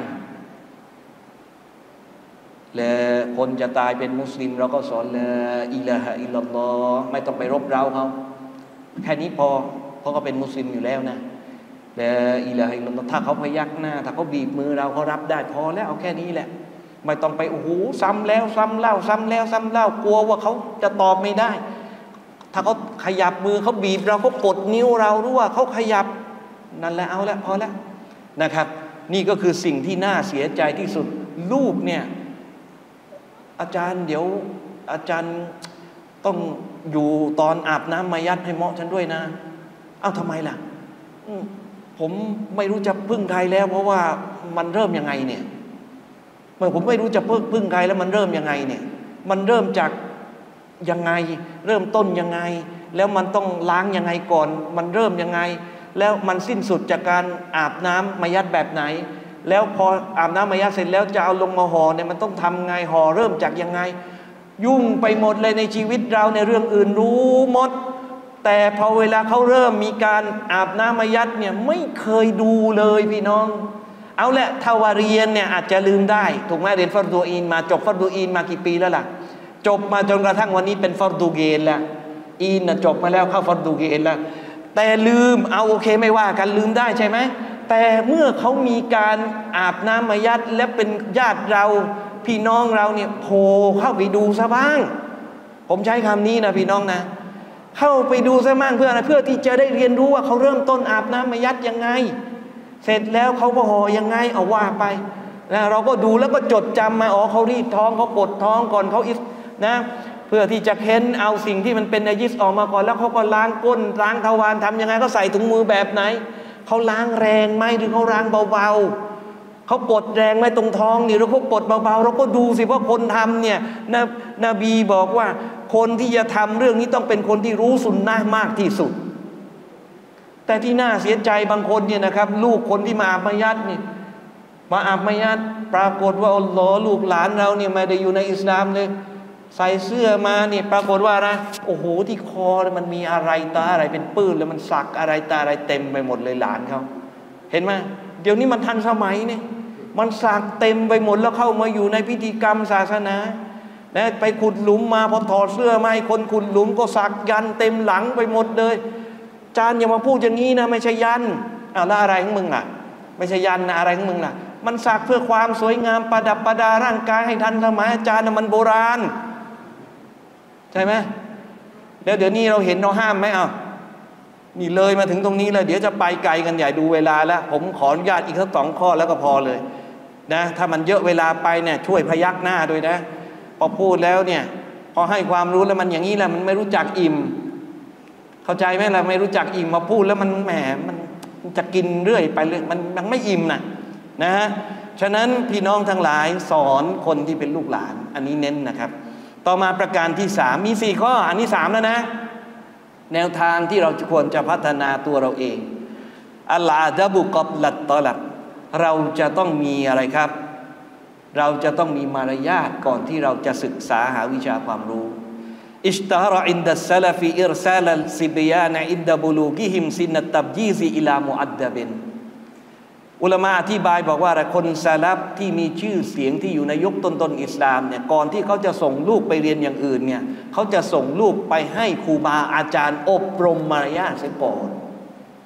และคนจะตายเป็นมุสลิมเราก็สอนละอิลาฮะอิลลัลลอฮ์ไม่ต้องไปรบเร้าเขาแค่นี้พอเพราะเขาเป็นมุสลิมอยู่แล้วนะละอิลาฮะอิลลัลลอฮ์ถ้าเขาพยักหน้าถ้าเขาบีบมือเราเขารับได้พอแล้วเอาแค่นี้แหละไม่ต้องไปโอ้โหซ้ำแล้วซ้ำเล่าซ้ำแล้วซ้ำเล่ากลัวว่าเขาจะตอบไม่ได้ถ้าเขาขยับมือเขาบีบเราเขาปลดนิ้วเราหรือว่าเขาขยับนั่นแหละเอาละพอแล้วนะครับนี่ก็คือสิ่งที่น่าเสียใจที่สุดลูกเนี่ยอาจารย์เดี๋ยวอาจารย์ต้องอยู่ตอนอาบน้ำมายัดให้เหมาะฉันด้วยนะเอ้าทำไมล่ะผมไม่รู้จะพึ่งใครแล้วเพราะว่ามันเริ่มยังไงเนี่ยเมื่อผมไม่รู้จะพึ่งใครแล้วมันเริ่มยังไงเนี่ยมันเริ่มจากยังไงเริ่มต้นยังไงแล้วมันต้องล้างยังไงก่อนมันเริ่มยังไงแล้วมันสิ้นสุดจากการอาบน้ำมายัดแบบไหนแล้วพออาบน้ำมายัดเสร็จแล้วจะเอาลงมาห่อเนี่ยมันต้องทำไงห่อเริ่มจากยังไงยุ่งไปหมดเลยในชีวิตเราในเรื่องอื่นรู้หมดแต่พอเวลาเขาเริ่มมีการอาบน้ำมายัดเนี่ยไม่เคยดูเลยพี่น้องเอาแหละถ้าวาเรียนเนี่ยอาจจะลืมได้ถูกไหมเรียนฟัรดูอีนมาจบฟัรดูอีนมากี่ปีแล้วล่ะจบมาจนกระทั่งวันนี้เป็นฟัรดูเกนแล้วอีนนะจบมาแล้วเข้าฟัรดูเกนแล้วแต่ลืมเอาโอเคไม่ว่ากันลืมได้ใช่ไหมแต่เมื่อเขามีการอาบน้ำมายัดและเป็นญาติเราพี่น้องเราเนี่ยโผล่เข้าไปดูซะบ้างผมใช้คำนี้นะพี่น้องนะเข้าไปดูซะบ้างเพื่ออะไรเพื่อที่จะได้เรียนรู้ว่าเขาเริ่มต้นอาบน้ำมายัดยังไงเสร็จแล้วเขาก็ห่อยังไงเอาว่าไปนะเราก็ดูแล้วก็จดจำมาอ๋อเขารีดท้องเขาปวดท้องก่อนเขาอิสนะเพื่อที่จะเค้นเอาสิ่งที่มันเป็นนายิสออกมาก่อนแล้วเขาก็ล้างก้นล้างทวารทำยังไงก็ใส่ถุงมือแบบไหนเขาล้างแรงไหมหรือเขาล้างเบาๆเขาปดแรงไหมตรงท้องนี่หรือเขาปดเบาๆเราก็ดูสิว่าคนทำเนี่ยนนบีบอกว่าคนที่จะทำเรื่องนี้ต้องเป็นคนที่รู้สุนนะห์มากที่สุดแต่ที่น่าเสียใจบางคนเนี่ยนะครับลูกคนที่มาอาบมายัดนี่มาอาบมายัดปรากฏว่าอัลลอฮ์ลูกหลานเราเนี่ยไม่ได้อยู่ในอิสลามเลยใส่เสื้อมาเนี่ยปรากฏว่าอะไรโอ้โหที่คอมันมีอะไรตาอะไรเป็นปื้นแล้วมันสักอะไรตาอะไรเต็มไปหมดเลยหลานเขาเห็นไหมเดี๋ยวนี้มันทันสมัยเนี่ยมันสักเต็มไปหมดแล้วเข้ามาอยู่ในพิธีกรรมศาสนานะไปขุดหลุมมาพอถอดเสื้อมาให้คนขุดหลุมก็สักยันเต็มหลังไปหมดเลยจานอย่ามาพูดอย่างนี้นะไม่ใช่ยันอ้าวแล้วอะไรของมึงล่ะไม่ใช่ยันนะอะไรของมึงล่ะมันสักเพื่อความสวยงามประดับประดาร่างกายให้ทันสมัยอาจารย์นะมันโบราณใช่ไหมแล้วเดี๋ยวนี้เราเห็นเราห้ามไหมเอานี่เลยมาถึงตรงนี้แล้วเดี๋ยวจะไปไกลกันใหญ่ดูเวลาแล้วผมขออนุญาตอีกสักสองข้อแล้วก็พอเลยนะถ้ามันเยอะเวลาไปเนี่ยช่วยพยักหน้าด้วยนะพอพูดแล้วเนี่ยพอให้ความรู้แล้วมันอย่างนี้แหละมันไม่รู้จักอิ่มเข้าใจไหมล่ะไม่รู้จักอิ่มมาพูดแล้วมันแหมมันจะกินเรื่อยไปเรื่อยมันมันไม่อิ่มนะนะฮะฉะนั้นพี่น้องทั้งหลายสอนคนที่เป็นลูกหลานอันนี้เน้นนะครับต่อมาประการที่สามมีสี่ข้ออันนี้สามแล้วนะแนวทางที่เราควรจะพัฒนาตัวเราเองอัลลาดะบุกับลัตตอลับเราจะต้องมีอะไรครับเราจะต้องมีมารยาทก่อนที่เราจะศึกษาหาวิชาความรู้อิชตาระอินดัสซาลฟีอิรซาลซิบยานอินดะบุลูกิฮิมซินนัตตับยีซีอิลามุอัดดะบินอุลามะอธิบายบอกว่าคนซาลัฟที่มีชื่อเสียงที่อยู่ในยุคต้นๆอิสลามเนี่ยก่อนที่เขาจะส่งลูกไปเรียนอย่างอื่นเนี่ยเขาจะส่งลูกไปให้ครูบาอาจารย์อบรมมารยาทเสียก่อน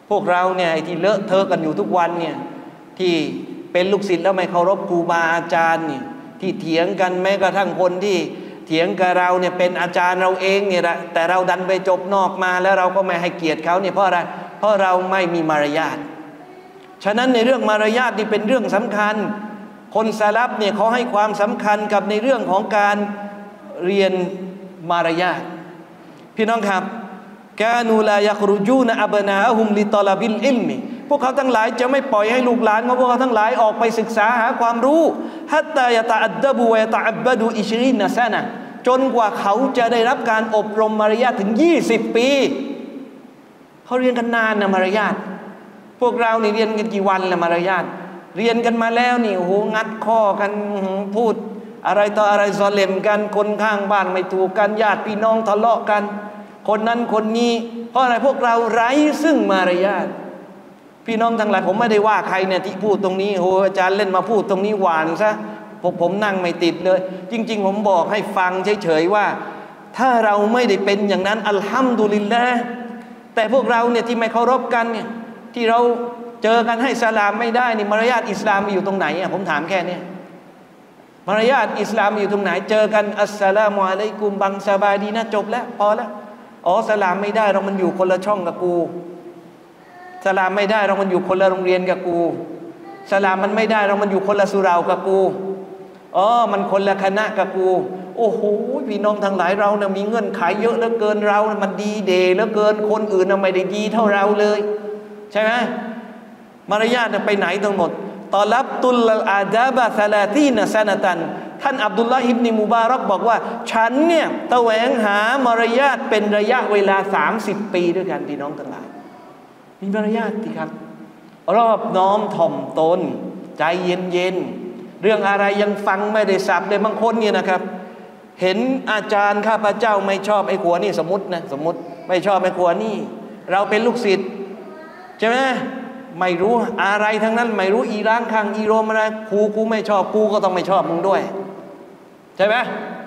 พวกเราเนี่ยไอ้ที่เลอะเทอะกันอยู่ทุกวันเนี่ยที่เป็นลูกศิษย์แล้วไม่เคารพครูบาอาจารย์เนี่ยที่เถียงกันแม้กระทั่งคนที่เถียงกับเราเนี่ยเป็นอาจารย์เราเองเนี่ยแหละแต่เราดันไปจบนอกมาแล้วเราก็ไม่ให้เกียรติเขาเนี่ยเพราะอะไรเพราะเราไม่มีมารยาทฉะนั้นในเรื่องมารยาทนี่เป็นเรื่องสำคัญคนซะลัฟเนี่ยเขาให้ความสำคัญกับในเรื่องของการเรียนมารยาทพี่น้องครับกานูลายักรุจูนอับนาฮุมลิตอลาบิลอิลมีพวกเขาทั้งหลายจะไม่ปล่อยให้ลูกหลานของพวกเขาทั้งหลายออกไปศึกษาหาความรู้ฮัตตายะตะอัดดะบูวะยะตะอับบะดูอิชรีนะซะนะจนกว่าเขาจะได้รับการอบรมมารยาทถึงยี่สิบปีเขาเรียนกันนานนะมารยาทพวกเรานี่เรียนกันกี่วันละมารยาทเรียนกันมาแล้วนี่โอ้โหงัดข้อกันพูดอะไรต่ออะไรซอเลมกันคนข้างบ้านไม่ถูกกันญาติพี่น้องทะเลาะกันคนนั้นคนนี้เพราะอะไรพวกเราไร้ซึ่งมารยาทพี่น้องทั้งหลายผมไม่ได้ว่าใครเนี่ยที่พูดตรงนี้โอ้อาจารย์เล่นมาพูดตรงนี้หวานซะพวกผมนั่งไม่ติดเลยจริงๆผมบอกให้ฟังเฉยๆว่าถ้าเราไม่ได้เป็นอย่างนั้นอัลฮัมดุลิลละห์แต่พวกเราเนี่ยที่ไม่เคารพกันเนี่ยที่เราเจอกันให้สลามไม่ได้นี่มารยาทอิสลามมีอยู่ตรงไหนอ่ะผมถามแค่นี้มารยาทอิสลามมีอยู่ตรงไหนเจอกันอัสสลามุอะลัยกุมบังสบายดีนะจบแล้วพอแล้วอ๋อสลามไม่ได้เรามันอยู่คนละช่องกับกูสลามไม่ได้เรามันอยู่คนละโรงเรียนกับกูสลามมันไม่ได้เรามันอยู่คนละสุเหร่ากับกูอ๋อมันคนละคณะกับกูโอ้โหพี่น้องทั้งหลายเราเนี่ยมีเงื่อนไขเยอะเหลือเกินเรามันดีเดย์เหลือเกินคนอื่นน่ะไม่ได้ดีเท่าเราเลยใช่ไหมมารยาทไปไหนทั้งหมดตอลับตุลอาดาบะซาลาตีนะซานะตันท่านอับดุลลาห์อิบนุมุบารักบอกว่าฉันเนี่ยแสวงหามารยาทเป็นระยะเวลาสามสิบปีด้วยกันพี่น้องทั้งหลายมีมารยาทสิครับรอบน้อมถ่อมตนใจเย็นๆเรื่องอะไรยังฟังไม่ได้สับเลยบางคนเนี่ยนะครับเห็นอาจารย์ข้าพเจ้าไม่ชอบไอ้ขัวนี่สมมตินะสมมติไม่ชอบไอ้ขัวนี่เราเป็นลูกศิษย์ใช่ไหมไม่รู้อะไรทั้งนั้นไม่รู้อีร่างคังอีโรมอะไรครูกูไม่ชอบครูก็ต้องไม่ชอบมึงด้วยใช่ไหม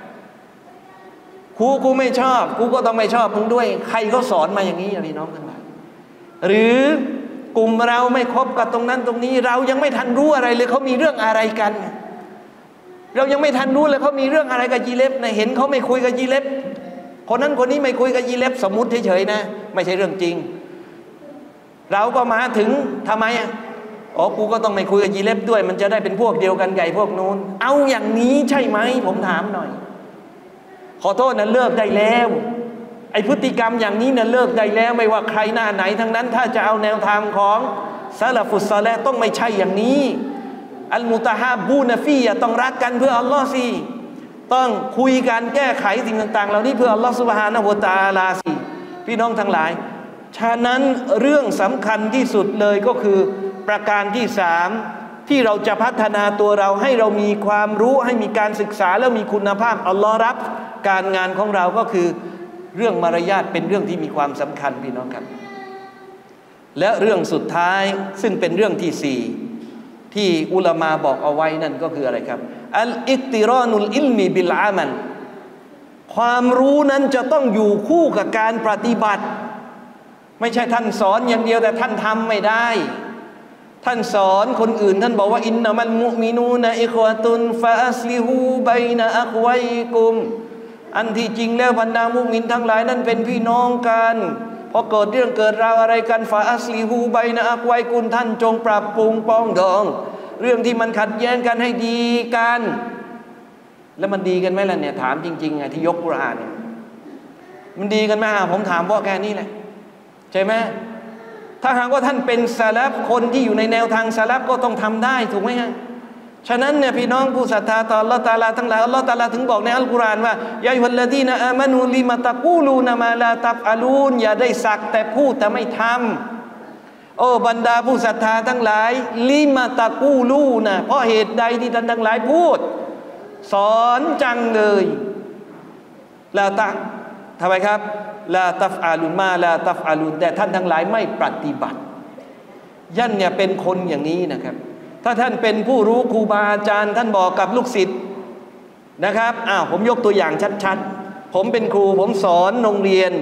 ครูกูไม่ชอบครูก็ต้องไม่ชอบมึงด้วยใครเขาสอนมาอย่างนี้พี่น้องทั้งหลายหรือกลุ่มเราไม่คบกับตรงนั้นตรงนี้เรายังไม่ทันรู้อะไรเลยเขามีเรื่องอะไรกันเรายังไม่ทันรู้เลยเขามีเรื่องอะไรกับยีเล็บนะเห็นเขาไม่คุยกับยีเล็บคนนั้นคนนี้ไม่คุยกับยีเล็บสมมุติเฉยๆนะไม่ใช่เรื่องจริงเราก็มาถึงทำไมอ่ะอ๋อกูก็ต้องไม่คุยกับยีเล็บด้วยมันจะได้เป็นพวกเดียวกันใหญ่พวกนู้นเอาอย่างนี้ใช่ไหมผมถามหน่อยขอโทษนะเลิกได้แล้วไอ้พฤติกรรมอย่างนี้เนี่ยเลิกได้แล้วไม่ว่าใครหน้าไหนทั้งนั้นถ้าจะเอาแนวทางของซะลาฟุสซอลิห์ต้องไม่ใช่อย่างนี้อัลมุตะฮาบูนะฟียะต้องรักกันเพื่ออัลลอฮ์สิต้องคุยกันแก้ไขสิ่งต่างๆเหล่านี้เพื่ออัลลอฮ์ซุบฮานะฮูวะตะอาลาสิพี่น้องทั้งหลายฉะนั้นเรื่องสำคัญที่สุดเลยก็คือประการที่สามที่เราจะพัฒนาตัวเราให้เรามีความรู้ให้มีการศึกษาแล้วมีคุณภาพอัลลอฮ์รับการงานของเราก็คือเรื่องมารยาทเป็นเรื่องที่มีความสำคัญพี่น้องครับและเรื่องสุดท้ายซึ่งเป็นเรื่องที่สี่ที่อุลามาบอกเอาไว้นั่นก็คืออะไรครับอัลอิกติรอนุลอิลมีบิลอามัลความรู้นั้นจะต้องอยู่คู่กับการปฏิบัติไม่ใช่ท่านสอนอย่างเดียวแต่ท่านทำไม่ได้ท่านสอนคนอื่นท่านบอกว่าอินนัมัลมุมินูนะอิควะตุนฟาอัสลิฮูบัยนะอักวัยกุมอันที่จริงแล้วบรรดามุมินทั้งหลายนั้นเป็นพี่น้องกันพอเกิดเรื่องเกิดราวอะไรกันฟาอัสลิฮูบัยนะอักวัยกุมท่านจงปรับปรุงปรองดองเรื่องที่มันขัดแย้งกันให้ดีกันแล้วมันดีกันไหมล่ะเนี่ยถามจริงๆไงที่ยกกุรอานเนี่ยมันดีกันไหมอ่ะผมถามเพราะแค่นี้แหละใช่ไหมถ้าหากว่าท่านเป็นซะลัฟคนที่อยู่ในแนวทางซะลัฟก็ต้องทำได้ถูกไหมฮะฉะนั้นเนี่ยพี่น้องผู้ศรัทธาต่ออัลเลาะห์ตะอาลาทั้งหลายอัลเลาะห์ตะอาลาถึงบอกในอัลกุรอานว่ายาอัยยุฮัลลดีนะอามานูลิมาตะกูลูนะมาลาตัฟอะลูนอย่าได้สักแต่พูดแต่ไม่ทำโอ้บรรดาผู้ศรัทธาทั้งหลายลิมาตะกูลูนะเพราะเหตุใดที่ท่านทั้งหลายพูดสอนจังเลยลาตะทำไมครับลาตัฟอาลุนมาลาตัฟอาลุนแต่ท่านทั้งหลายไม่ปฏิบัติยันเนี่ยเป็นคนอย่างนี้นะครับถ้าท่านเป็นผู้รู้ครูบาอาจารย์ท่านบอกกับลูกศิษย์นะครับอ้าวผมยกตัวอย่างชัดๆผมเป็นครูผมสอนโรงเรียน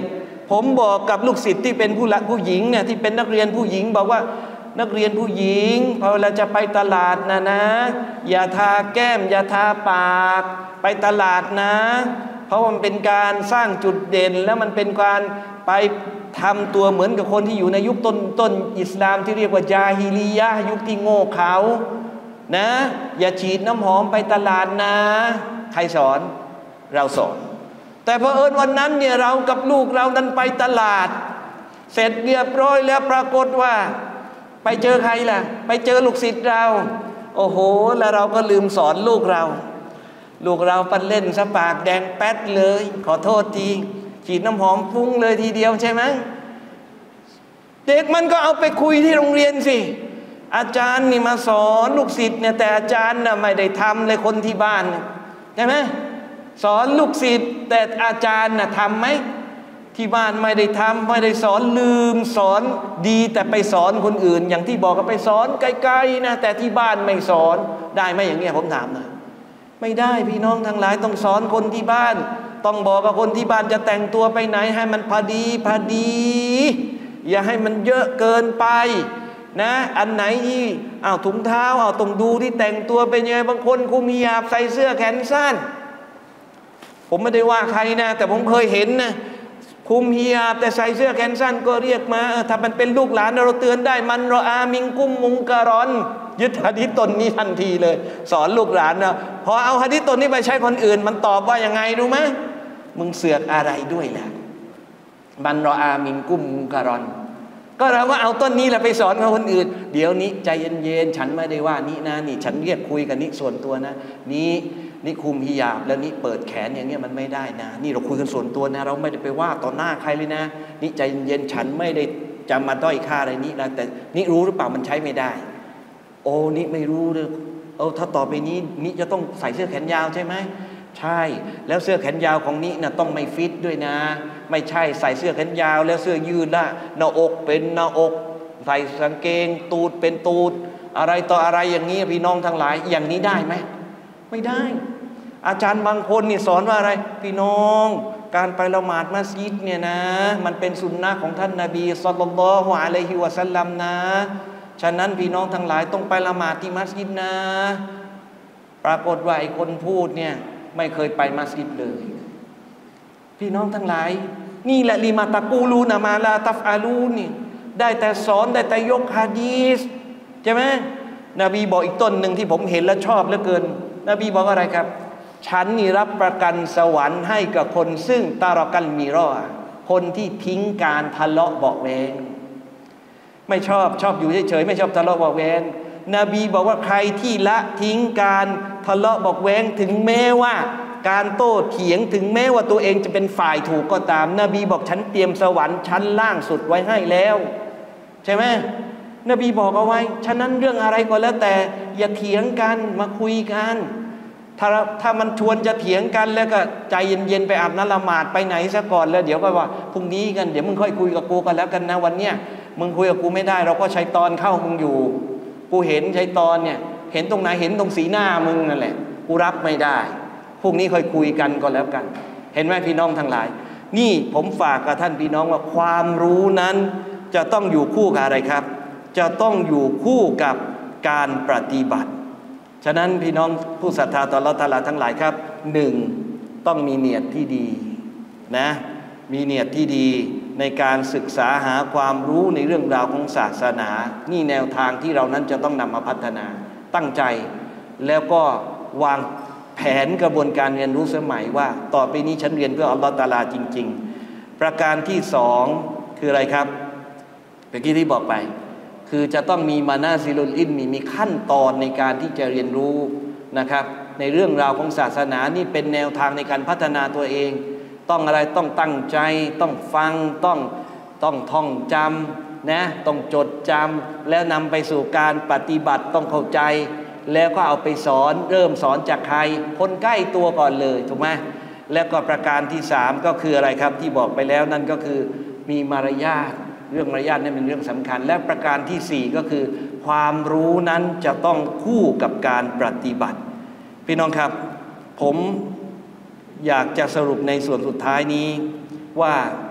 ผมบอกกับลูกศิษย์ที่เป็นผู้ละผู้หญิงเนี่ยที่เป็นนักเรียนผู้หญิงบอกว่านักเรียนผู้หญิงพอเราจะไปตลาดนะนะอย่าทาแก้มอย่าทาปากไปตลาดนะเพราะมันเป็นการสร้างจุดเด่นแล้วมันเป็นการไปทำตัวเหมือนกับคนที่อยู่ในยุคต้นต้นอิสลามที่เรียกว่าญาฮิลียะห์ยุคที่โง่เขลานะอย่าฉีดน้ำหอมไปตลาดนะใครสอนเราสอนแต่พอเอิญวันนั้นเนี่ยเรากับลูกเราดันไปตลาดเสร็จเรียบร้อยแล้วปรากฏว่าไปเจอใครล่ะไปเจอลูกศิษย์เราโอ้โหแล้วเราก็ลืมสอนลูกเราลูกเราปันเล่นสปากแดงแป๊ดเลยขอโทษทีฉีดน้ำหอมฟุ้งเลยทีเดียวใช่ไหมเด็กมันก็เอาไปคุยที่โรงเรียนสิอาจารย์นี่มาสอนลูกศิษย์เนี่ยแต่อาจารย์น่ะไม่ได้ทำเลยคนที่บ้านใช่ไหมสอนลูกศิษย์แต่อาจารย์น่ะทำไหมที่บ้านไม่ได้ทำไม่ได้สอนลืมสอนดีแต่ไปสอนคนอื่นอย่างที่บอกก็ไปสอนไกลๆนะแต่ที่บ้านไม่สอนได้ไหมอย่างเงี้ยผมถามหน่อยไม่ได้พี่น้องทั้งหลายต้องสอนคนที่บ้านต้องบอกกับคนที่บ้านจะแต่งตัวไปไหนให้มันพอดีพอดีอย่าให้มันเยอะเกินไปนะอันไหนที่อ้าวถุงเท้าอ้าวต้องดูที่แต่งตัวเป็นยังไงบางคนคุมฮิญาบใส่เสื้อแขนสั้นผมไม่ได้ว่าใครนะแต่ผมเคยเห็นนะคุมฮิญาบแต่ใส่เสื้อแขนสั้นก็เรียกมาถ้ามันเป็นลูกหลานเราเตือนได้มันรออามิงกุมมุงกะรอนยึดหะดีษตนนี้ทันทีเลยสอนลูกหลานนะพอเอาหะดีษตนนี้ไปใช้คนอื่นมันตอบว่ายังไงรู้ไหมมึงเสือกอะไรด้วยล่ะมันรออามิงกุมมุงกะรอนก็เราก็เอาต้นนี้แหละไปสอนกับคนอื่นเดี๋ยวนี้ใจเย็นๆฉันไม่ได้ว่านี่นะนี่ฉันเรียกคุยกันนี่ส่วนตัวนะนี่นี่คุมฮิญาบแล้วนี่เปิดแขนอย่างเงี้ยมันไม่ได้นะนี่เราคุยกันส่วนตัวนะเราไม่ได้ไปว่าต่อหน้าใครเลยนะนี่ใจเย็นๆฉันไม่ได้จะมาด้อยค่าอะไรนี่นะแต่นี่รู้หรือเปล่ามันใช้ไม่ได้โอ้นี่ไม่รู้เลยเออถ้าต่อไปนี้นี่จะต้องใส่เสื้อแขนยาวใช่ไหมใช่แล้วเสื้อแขนยาวของนี่นะต้องไม่ฟิตด้วยนะไม่ใช่ใส่เสื้อแขนยาวแล้วเสื้อยืดละหน้าอกเป็นหน้าอกใส่กางเกงตูดเป็นตูดอะไรต่ออะไรอย่างนี้พี่น้องทั้งหลายอย่างนี้ได้ไหมไม่ได้อาจารย์บางคนนี่สอนว่าอะไรพี่น้องการไปละหมาดมัสยิดเนี่ยนะมันเป็นสุนนะของท่านนบีศ็อลลัลลอฮุอะลัยฮิวะซัลลัมนะฉะนั้นพี่น้องทั้งหลายต้องไปละหมาดที่มัสยิดนะปรากฏว่าไอ้คนพูดเนี่ยไม่เคยไปมัสยิดเลยพี่น้องทั้งหลายนี่แหละลิมาตะกูลูนะมาลาตัฟอาลูนี่ได้แต่สอนได้แต่ยกหะดีษใช่ไหมนบีบอกอีกต้นหนึ่งที่ผมเห็นแล้วชอบเหลือเกินนบีบอกอะไรครับฉันนี่รับประกันสวรรค์ให้กับคนซึ่งตารกันมีรอคนที่ทิ้งการทะเลาะเบาะแวงไม่ชอบชอบอยู่เฉยๆไม่ชอบทะเลาะเบาะแวงนบีบอกว่าใครที่ละทิ้งการทะเลาะเบาะแวงถึงแม้ว่าการโต้เถียงถึงแม้ว่าตัวเองจะเป็นฝ่ายถูกก็ตามนบีบอกฉันเตรียมสวรรค์ชั้นล่างสุดไว้ให้แล้วใช่ไหมนบีบอกเอาไว้ฉะนั้นเรื่องอะไรก็แล้วแต่อย่าเถียงกันมาคุยกันถ้าถ้ามันชวนจะเถียงกันแล้วก็ใจเย็นๆไปอาบน้ำละหมาดไปไหนซะก่อนแล้วเดี๋ยวก็ว่าพรุ่งนี้กันเดี๋ยวมึงค่อยคุยกับกูกันแล้วกันนะวันเนี้ยมึงคุยกับกูไม่ได้เราก็ชัยฏอนเข้ามึงอยู่กูเห็นชัยฏอนเนี่ยเห็นตรงไหนเห็นตรงสีหน้ามึงนั่นแหละกูรับไม่ได้พรุ่งนี้ค่อยคุยกันก็แล้วกันเห็นไหมพี่น้องทั้งหลายนี่ผมฝากกับท่านพี่น้องว่าความรู้นั้นจะต้องอยู่คู่กับอะไรครับจะต้องอยู่คู่กับการปฏิบัติฉะนั้นพี่น้องผู้ศรัทธาต่ออัลเลาะห์ตะอาลาทั้งหลายครับหนึ่งต้องมีเนียดที่ดีนะมีเนียดที่ดีในการศึกษาหาความรู้ในเรื่องราวของศาสนานี่แนวทางที่เรานั้นจะต้องนำมาพัฒนาตั้งใจแล้วก็วางแผนกระบวนการเรียนรู้สมัยว่าต่อไปนี้ฉันเรียนเพื่ออัลเลาะห์ตะอาลาจริงๆประการที่สองคืออะไรครับเมื่อกี้ที่บอกไปคือจะต้องมีมานาซิลุลอิลมีมีขั้นตอนในการที่จะเรียนรู้นะครับในเรื่องราวของศาสนานี่เป็นแนวทางในการพัฒนาตัวเองต้องอะไรต้องตั้งใจต้องฟังต้องต้องท่องจำนะต้องจดจำแล้วนำไปสู่การปฏิบัติต้องเข้าใจแล้วก็เอาไปสอนเริ่มสอนจากใครคนใกล้ตัวก่อนเลยถูกไหมแล้วก็ประการที่สามก็คืออะไรครับที่บอกไปแล้วนั่นก็คือมีมารยาทเรื่องมารยาทนี่เป็นเรื่องสำคัญและประการที่สี่ก็คือความรู้นั้นจะต้องคู่กับการปฏิบัติพี่น้องครับผมอยากจะสรุปในส่วนสุดท้ายนี้ว่า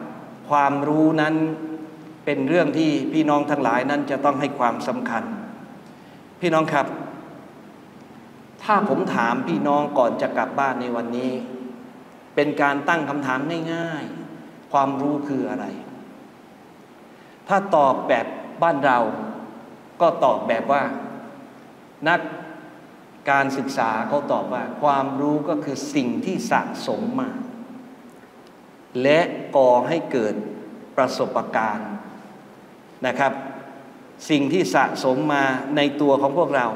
ความรู้นั้นเป็นเรื่องที่พี่น้องทั้งหลายนั้นจะต้องให้ความสำคัญพี่น้องครับถ้าผมถามพี่น้องก่อนจะกลับบ้านในวันนี้เป็นการตั้งคำถามง่ายๆความรู้คืออะไรถ้าตอบแบบบ้านเราก็ตอบแบบว่านักการศึกษาเขาตอบว่าความรู้ก็คือสิ่งที่สะสมมาและก่อให้เกิดประสบการณ์นะครับสิ่งที่สะสมมาในตัวของพวกเรา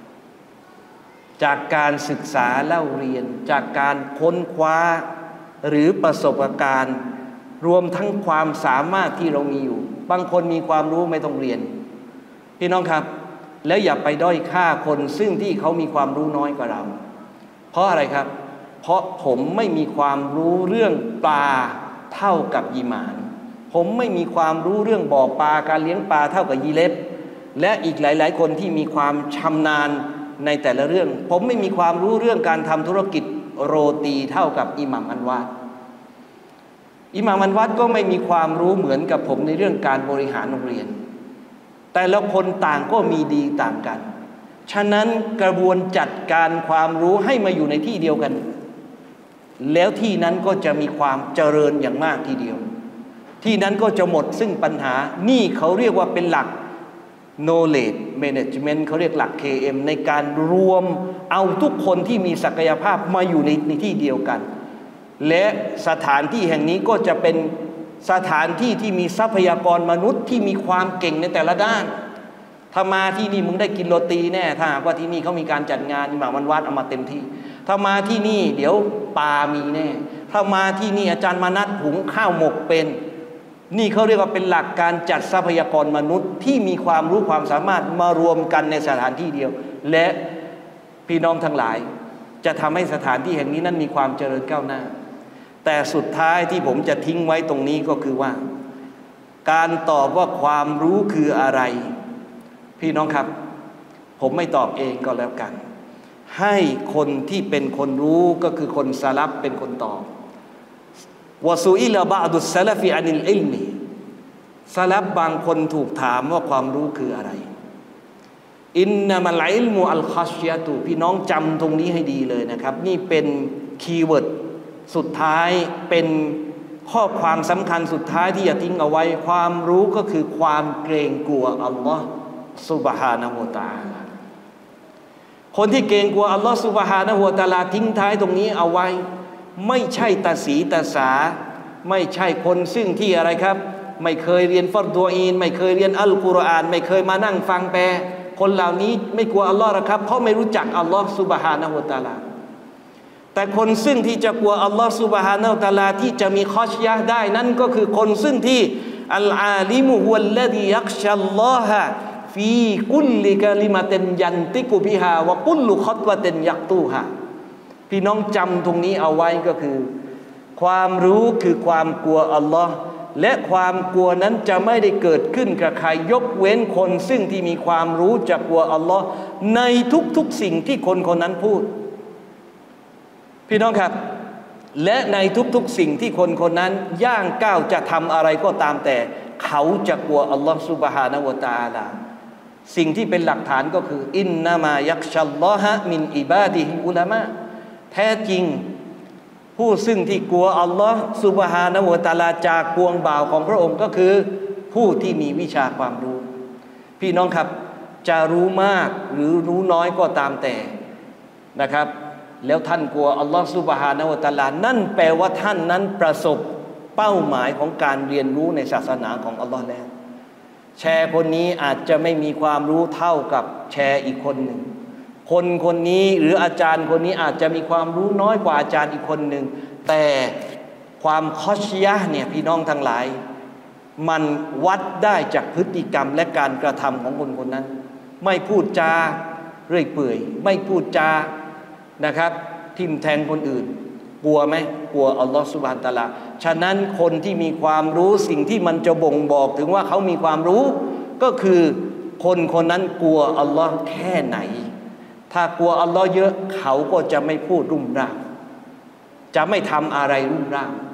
จากการศึกษาเล่าเรียนจากการค้นคว้าหรือประสบการณ์รวมทั้งความสามารถที่เรามีอยู่บางคนมีความรู้ไม่ต้องเรียนพี่น้องครับแล้วอย่าไปด้อยค่าคนซึ่งที่เขามีความรู้น้อยกว่าเราเพราะอะไรครับเพราะผมไม่มีความรู้เรื่องปลาเท่ากับยีหมานผมไม่มีความรู้เรื่องบ่อปลาการเลี้ยงปลาเท่ากับยีเล็บและอีกหลายๆคนที่มีความชำนาญในแต่ละเรื่องผมไม่มีความรู้เรื่องการทำธุรกิจโรตีเท่ากับอิหม่ามอันวาดอิหม่ามอันวาดก็ไม่มีความรู้เหมือนกับผมในเรื่องการบริหารโรงเรียนแต่ละคนต่างก็มีดีต่างกันฉะนั้นกระบวนจัดการความรู้ให้มาอยู่ในที่เดียวกันแล้วที่นั้นก็จะมีความเจริญอย่างมากทีเดียวที่นั้นก็จะหมดซึ่งปัญหานี่เขาเรียกว่าเป็นหลัก knowledge management เขาเรียกหลัก เค เอ็ม ในการรวมเอาทุกคนที่มีศักยภาพมาอยู่ในในที่เดียวกันและสถานที่แห่งนี้ก็จะเป็นสถานที่ที่มีทรัพยากรมนุษย์ที่มีความเก่งในแต่ละด้านถ้ามาที่นี่มึงได้กินโรตีแน่ถ้าหากว่าที่นี่เขามีการจัดงานอิหม่ามอันวาดเอามาเต็มที่ถ้ามาที่นี่เดี๋ยวปลามีแน่ถ้ามาที่นี่อาจารย์มานัดหุงข้าวหมกเป็นนี่เขาเรียกว่าเป็นหลักการจัดทรัพยากรมนุษย์ที่มีความรู้ความสามารถมารวมกันในสถานที่เดียวและพี่น้องทั้งหลายจะทำให้สถานที่แห่งนี้นั้นมีความเจริญก้าวหน้าแต่สุดท้ายที่ผมจะทิ้งไว้ตรงนี้ก็คือว่าการตอบว่าความรู้คืออะไรพี่น้องครับผมไม่ตอบเองก็แล้วกันให้คนที่เป็นคนรู้ก็คือคนซะลัฟเป็นคนตอบวะซูอิลบะอดุสซะลฟีอานิลอิลมีซะลัฟบางคนถูกถามว่าความรู้คืออะไรอินนามัลอิลมุอัลคัชยะตุพี่น้องจำตรงนี้ให้ดีเลยนะครับนี่เป็นคีย์เวิร์ดสุดท้ายเป็นข้อความสำคัญสุดท้ายที่จะทิ้งเอาไว้ความรู้ก็คือความเกรงกลัวอัลลอฮ์ซุบฮานะฮูวะตะอาลาคนที่เกรงกลัวอัลลอฮ์ซุบฮานะฮูวะตะอาลาทิ้งท้ายตรงนี้เอาไว้ไม่ใช่ตาสีตาสาไม่ใช่คนซึ่งที่อะไรครับไม่เคยเรียนฟัรฎูอีนไม่เคยเรียนอัลกุรอานไม่เคยมานั่งฟังแปลคนเหล่านี้ไม่กลัวอัลลอฮ์หรอกครับเพราะไม่รู้จักอัลลอฮ์ซุบฮานะฮูวะตะอาลาแต่คนซึ่งที่จะกลัวอัลลอฮ์ซุบฮานะฮูวะตะอาลาที่จะมีคอชยะห์ได้นั่นก็คือคนซึ่งที่อัลอาลิมุฮุวัลลซียักชัลลอฮะฟีกุลลิกะลิมะตินยันติกุบิฮาวะกุลลุค็อตวะตินยักตูฮาพี่น้องจำตรงนี้เอาไว้ก็คือความรู้คือความกลัวอัลลอฮ์และความกลัวนั้นจะไม่ได้เกิดขึ้นกับใครยกเว้นคนซึ่งที่มีความรู้จะกลัวอัลลอฮ์ในทุกๆสิ่งที่คนคนนั้นพูดพี่น้องครับและในทุกๆสิ่งที่คนคนนั้นย่างก้าวจะทำอะไรก็ตามแต่เขาจะกลัวอัลลอฮ์ซุบฮานะฮูวะตะอาลาสิ่งที่เป็นหลักฐานก็คืออินนามายักชัลลอฮะมินอิบาดิฮิอุลามะแท้จริงผู้ซึ่งที่กลัวอัลลอฮ์ซุบฮานะฮูวะตะอาลาจากปวงบ่าวของพระองค์ก็คือผู้ที่มีวิชาความรู้พี่น้องครับจะรู้มากหรือรู้น้อยก็ตามแต่นะครับแล้วท่านกลัวอัลลอฮ์ซุบฮานะฮูวะตะอาลานั่นแปลว่าท่านนั้นประสบเป้าหมายของการเรียนรู้ในศาสนาของอัลลอฮ์แล้วแชร์คนนี้อาจจะไม่มีความรู้เท่ากับแชร์อีกคนหนึ่งคนคนนี้หรืออาจารย์คนนี้อาจจะมีความรู้น้อยกว่าอาจารย์อีกคนหนึ่งแต่ความคอชยะห์เนี่ยพี่น้องทั้งหลายมันวัดได้จากพฤติกรรมและการกระทำของคนคนนั้นไม่พูดจาเรื่อยเปื่อยไม่พูดจานะครับทิ่มแทงคนอื่นกลัวไหมกลัวอัลลอฮฺซุบฮานะฮูวะตะอาลาฉะนั้นคนที่มีความรู้สิ่งที่มันจะบ่งบอกถึงว่าเขามีความรู้ก็คือคนคนนั้นกลัวอัลลอฮ์แค่ไหนถ้ากลัวอัลลอฮ์เยอะเขาก็จะไม่พูดรุ่มร่ามจะไม่ทำอะไรรุ่มร่าม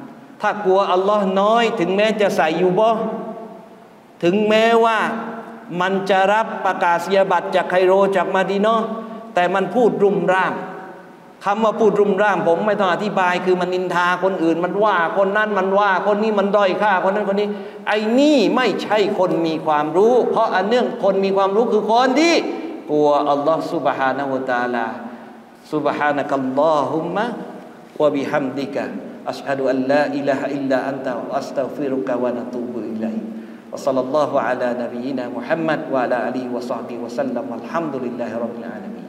ถ้ากลัวอัลลอฮ์น้อยถึงแม้จะใส่อยู่บ่ถึงแม้ว่ามันจะรับประกาศนียบัตรจากไคโรจากมาดีนาะห์แต่มันพูดรุมร่ามคำว่าพูดรุมร่ามผมไม่ต้องอธิบายคือมันนินทาคนอื่นมันว่าคนนั้นมันว่าคนนี้มันด้อยค่าคนนั้นคนนี้ไอ้นี่ไม่ใช่คนมีความรู้เพราะอันเนื่องคนมีความรู้คือคนที่กลัวอัลลอฮ์ซุบฮานะฮูวะตะอาลาซุบฮานะกัลลอฮุมมะวะบิฮัมดิกะอัชฮะดุอัลลาอิลาฮะอิลลาอันตะอัสตัฆฟิรุกะวะนะตูบุอิลัยฮิวะศ็อลลัลลอฮุอะลานะบียินามุฮัมมัดวะอะลาอาลีฮิวะศอฮบิฮิวะซัลลัมวัลฮัมดุลิลลาฮิร็อบบิลอาลามีน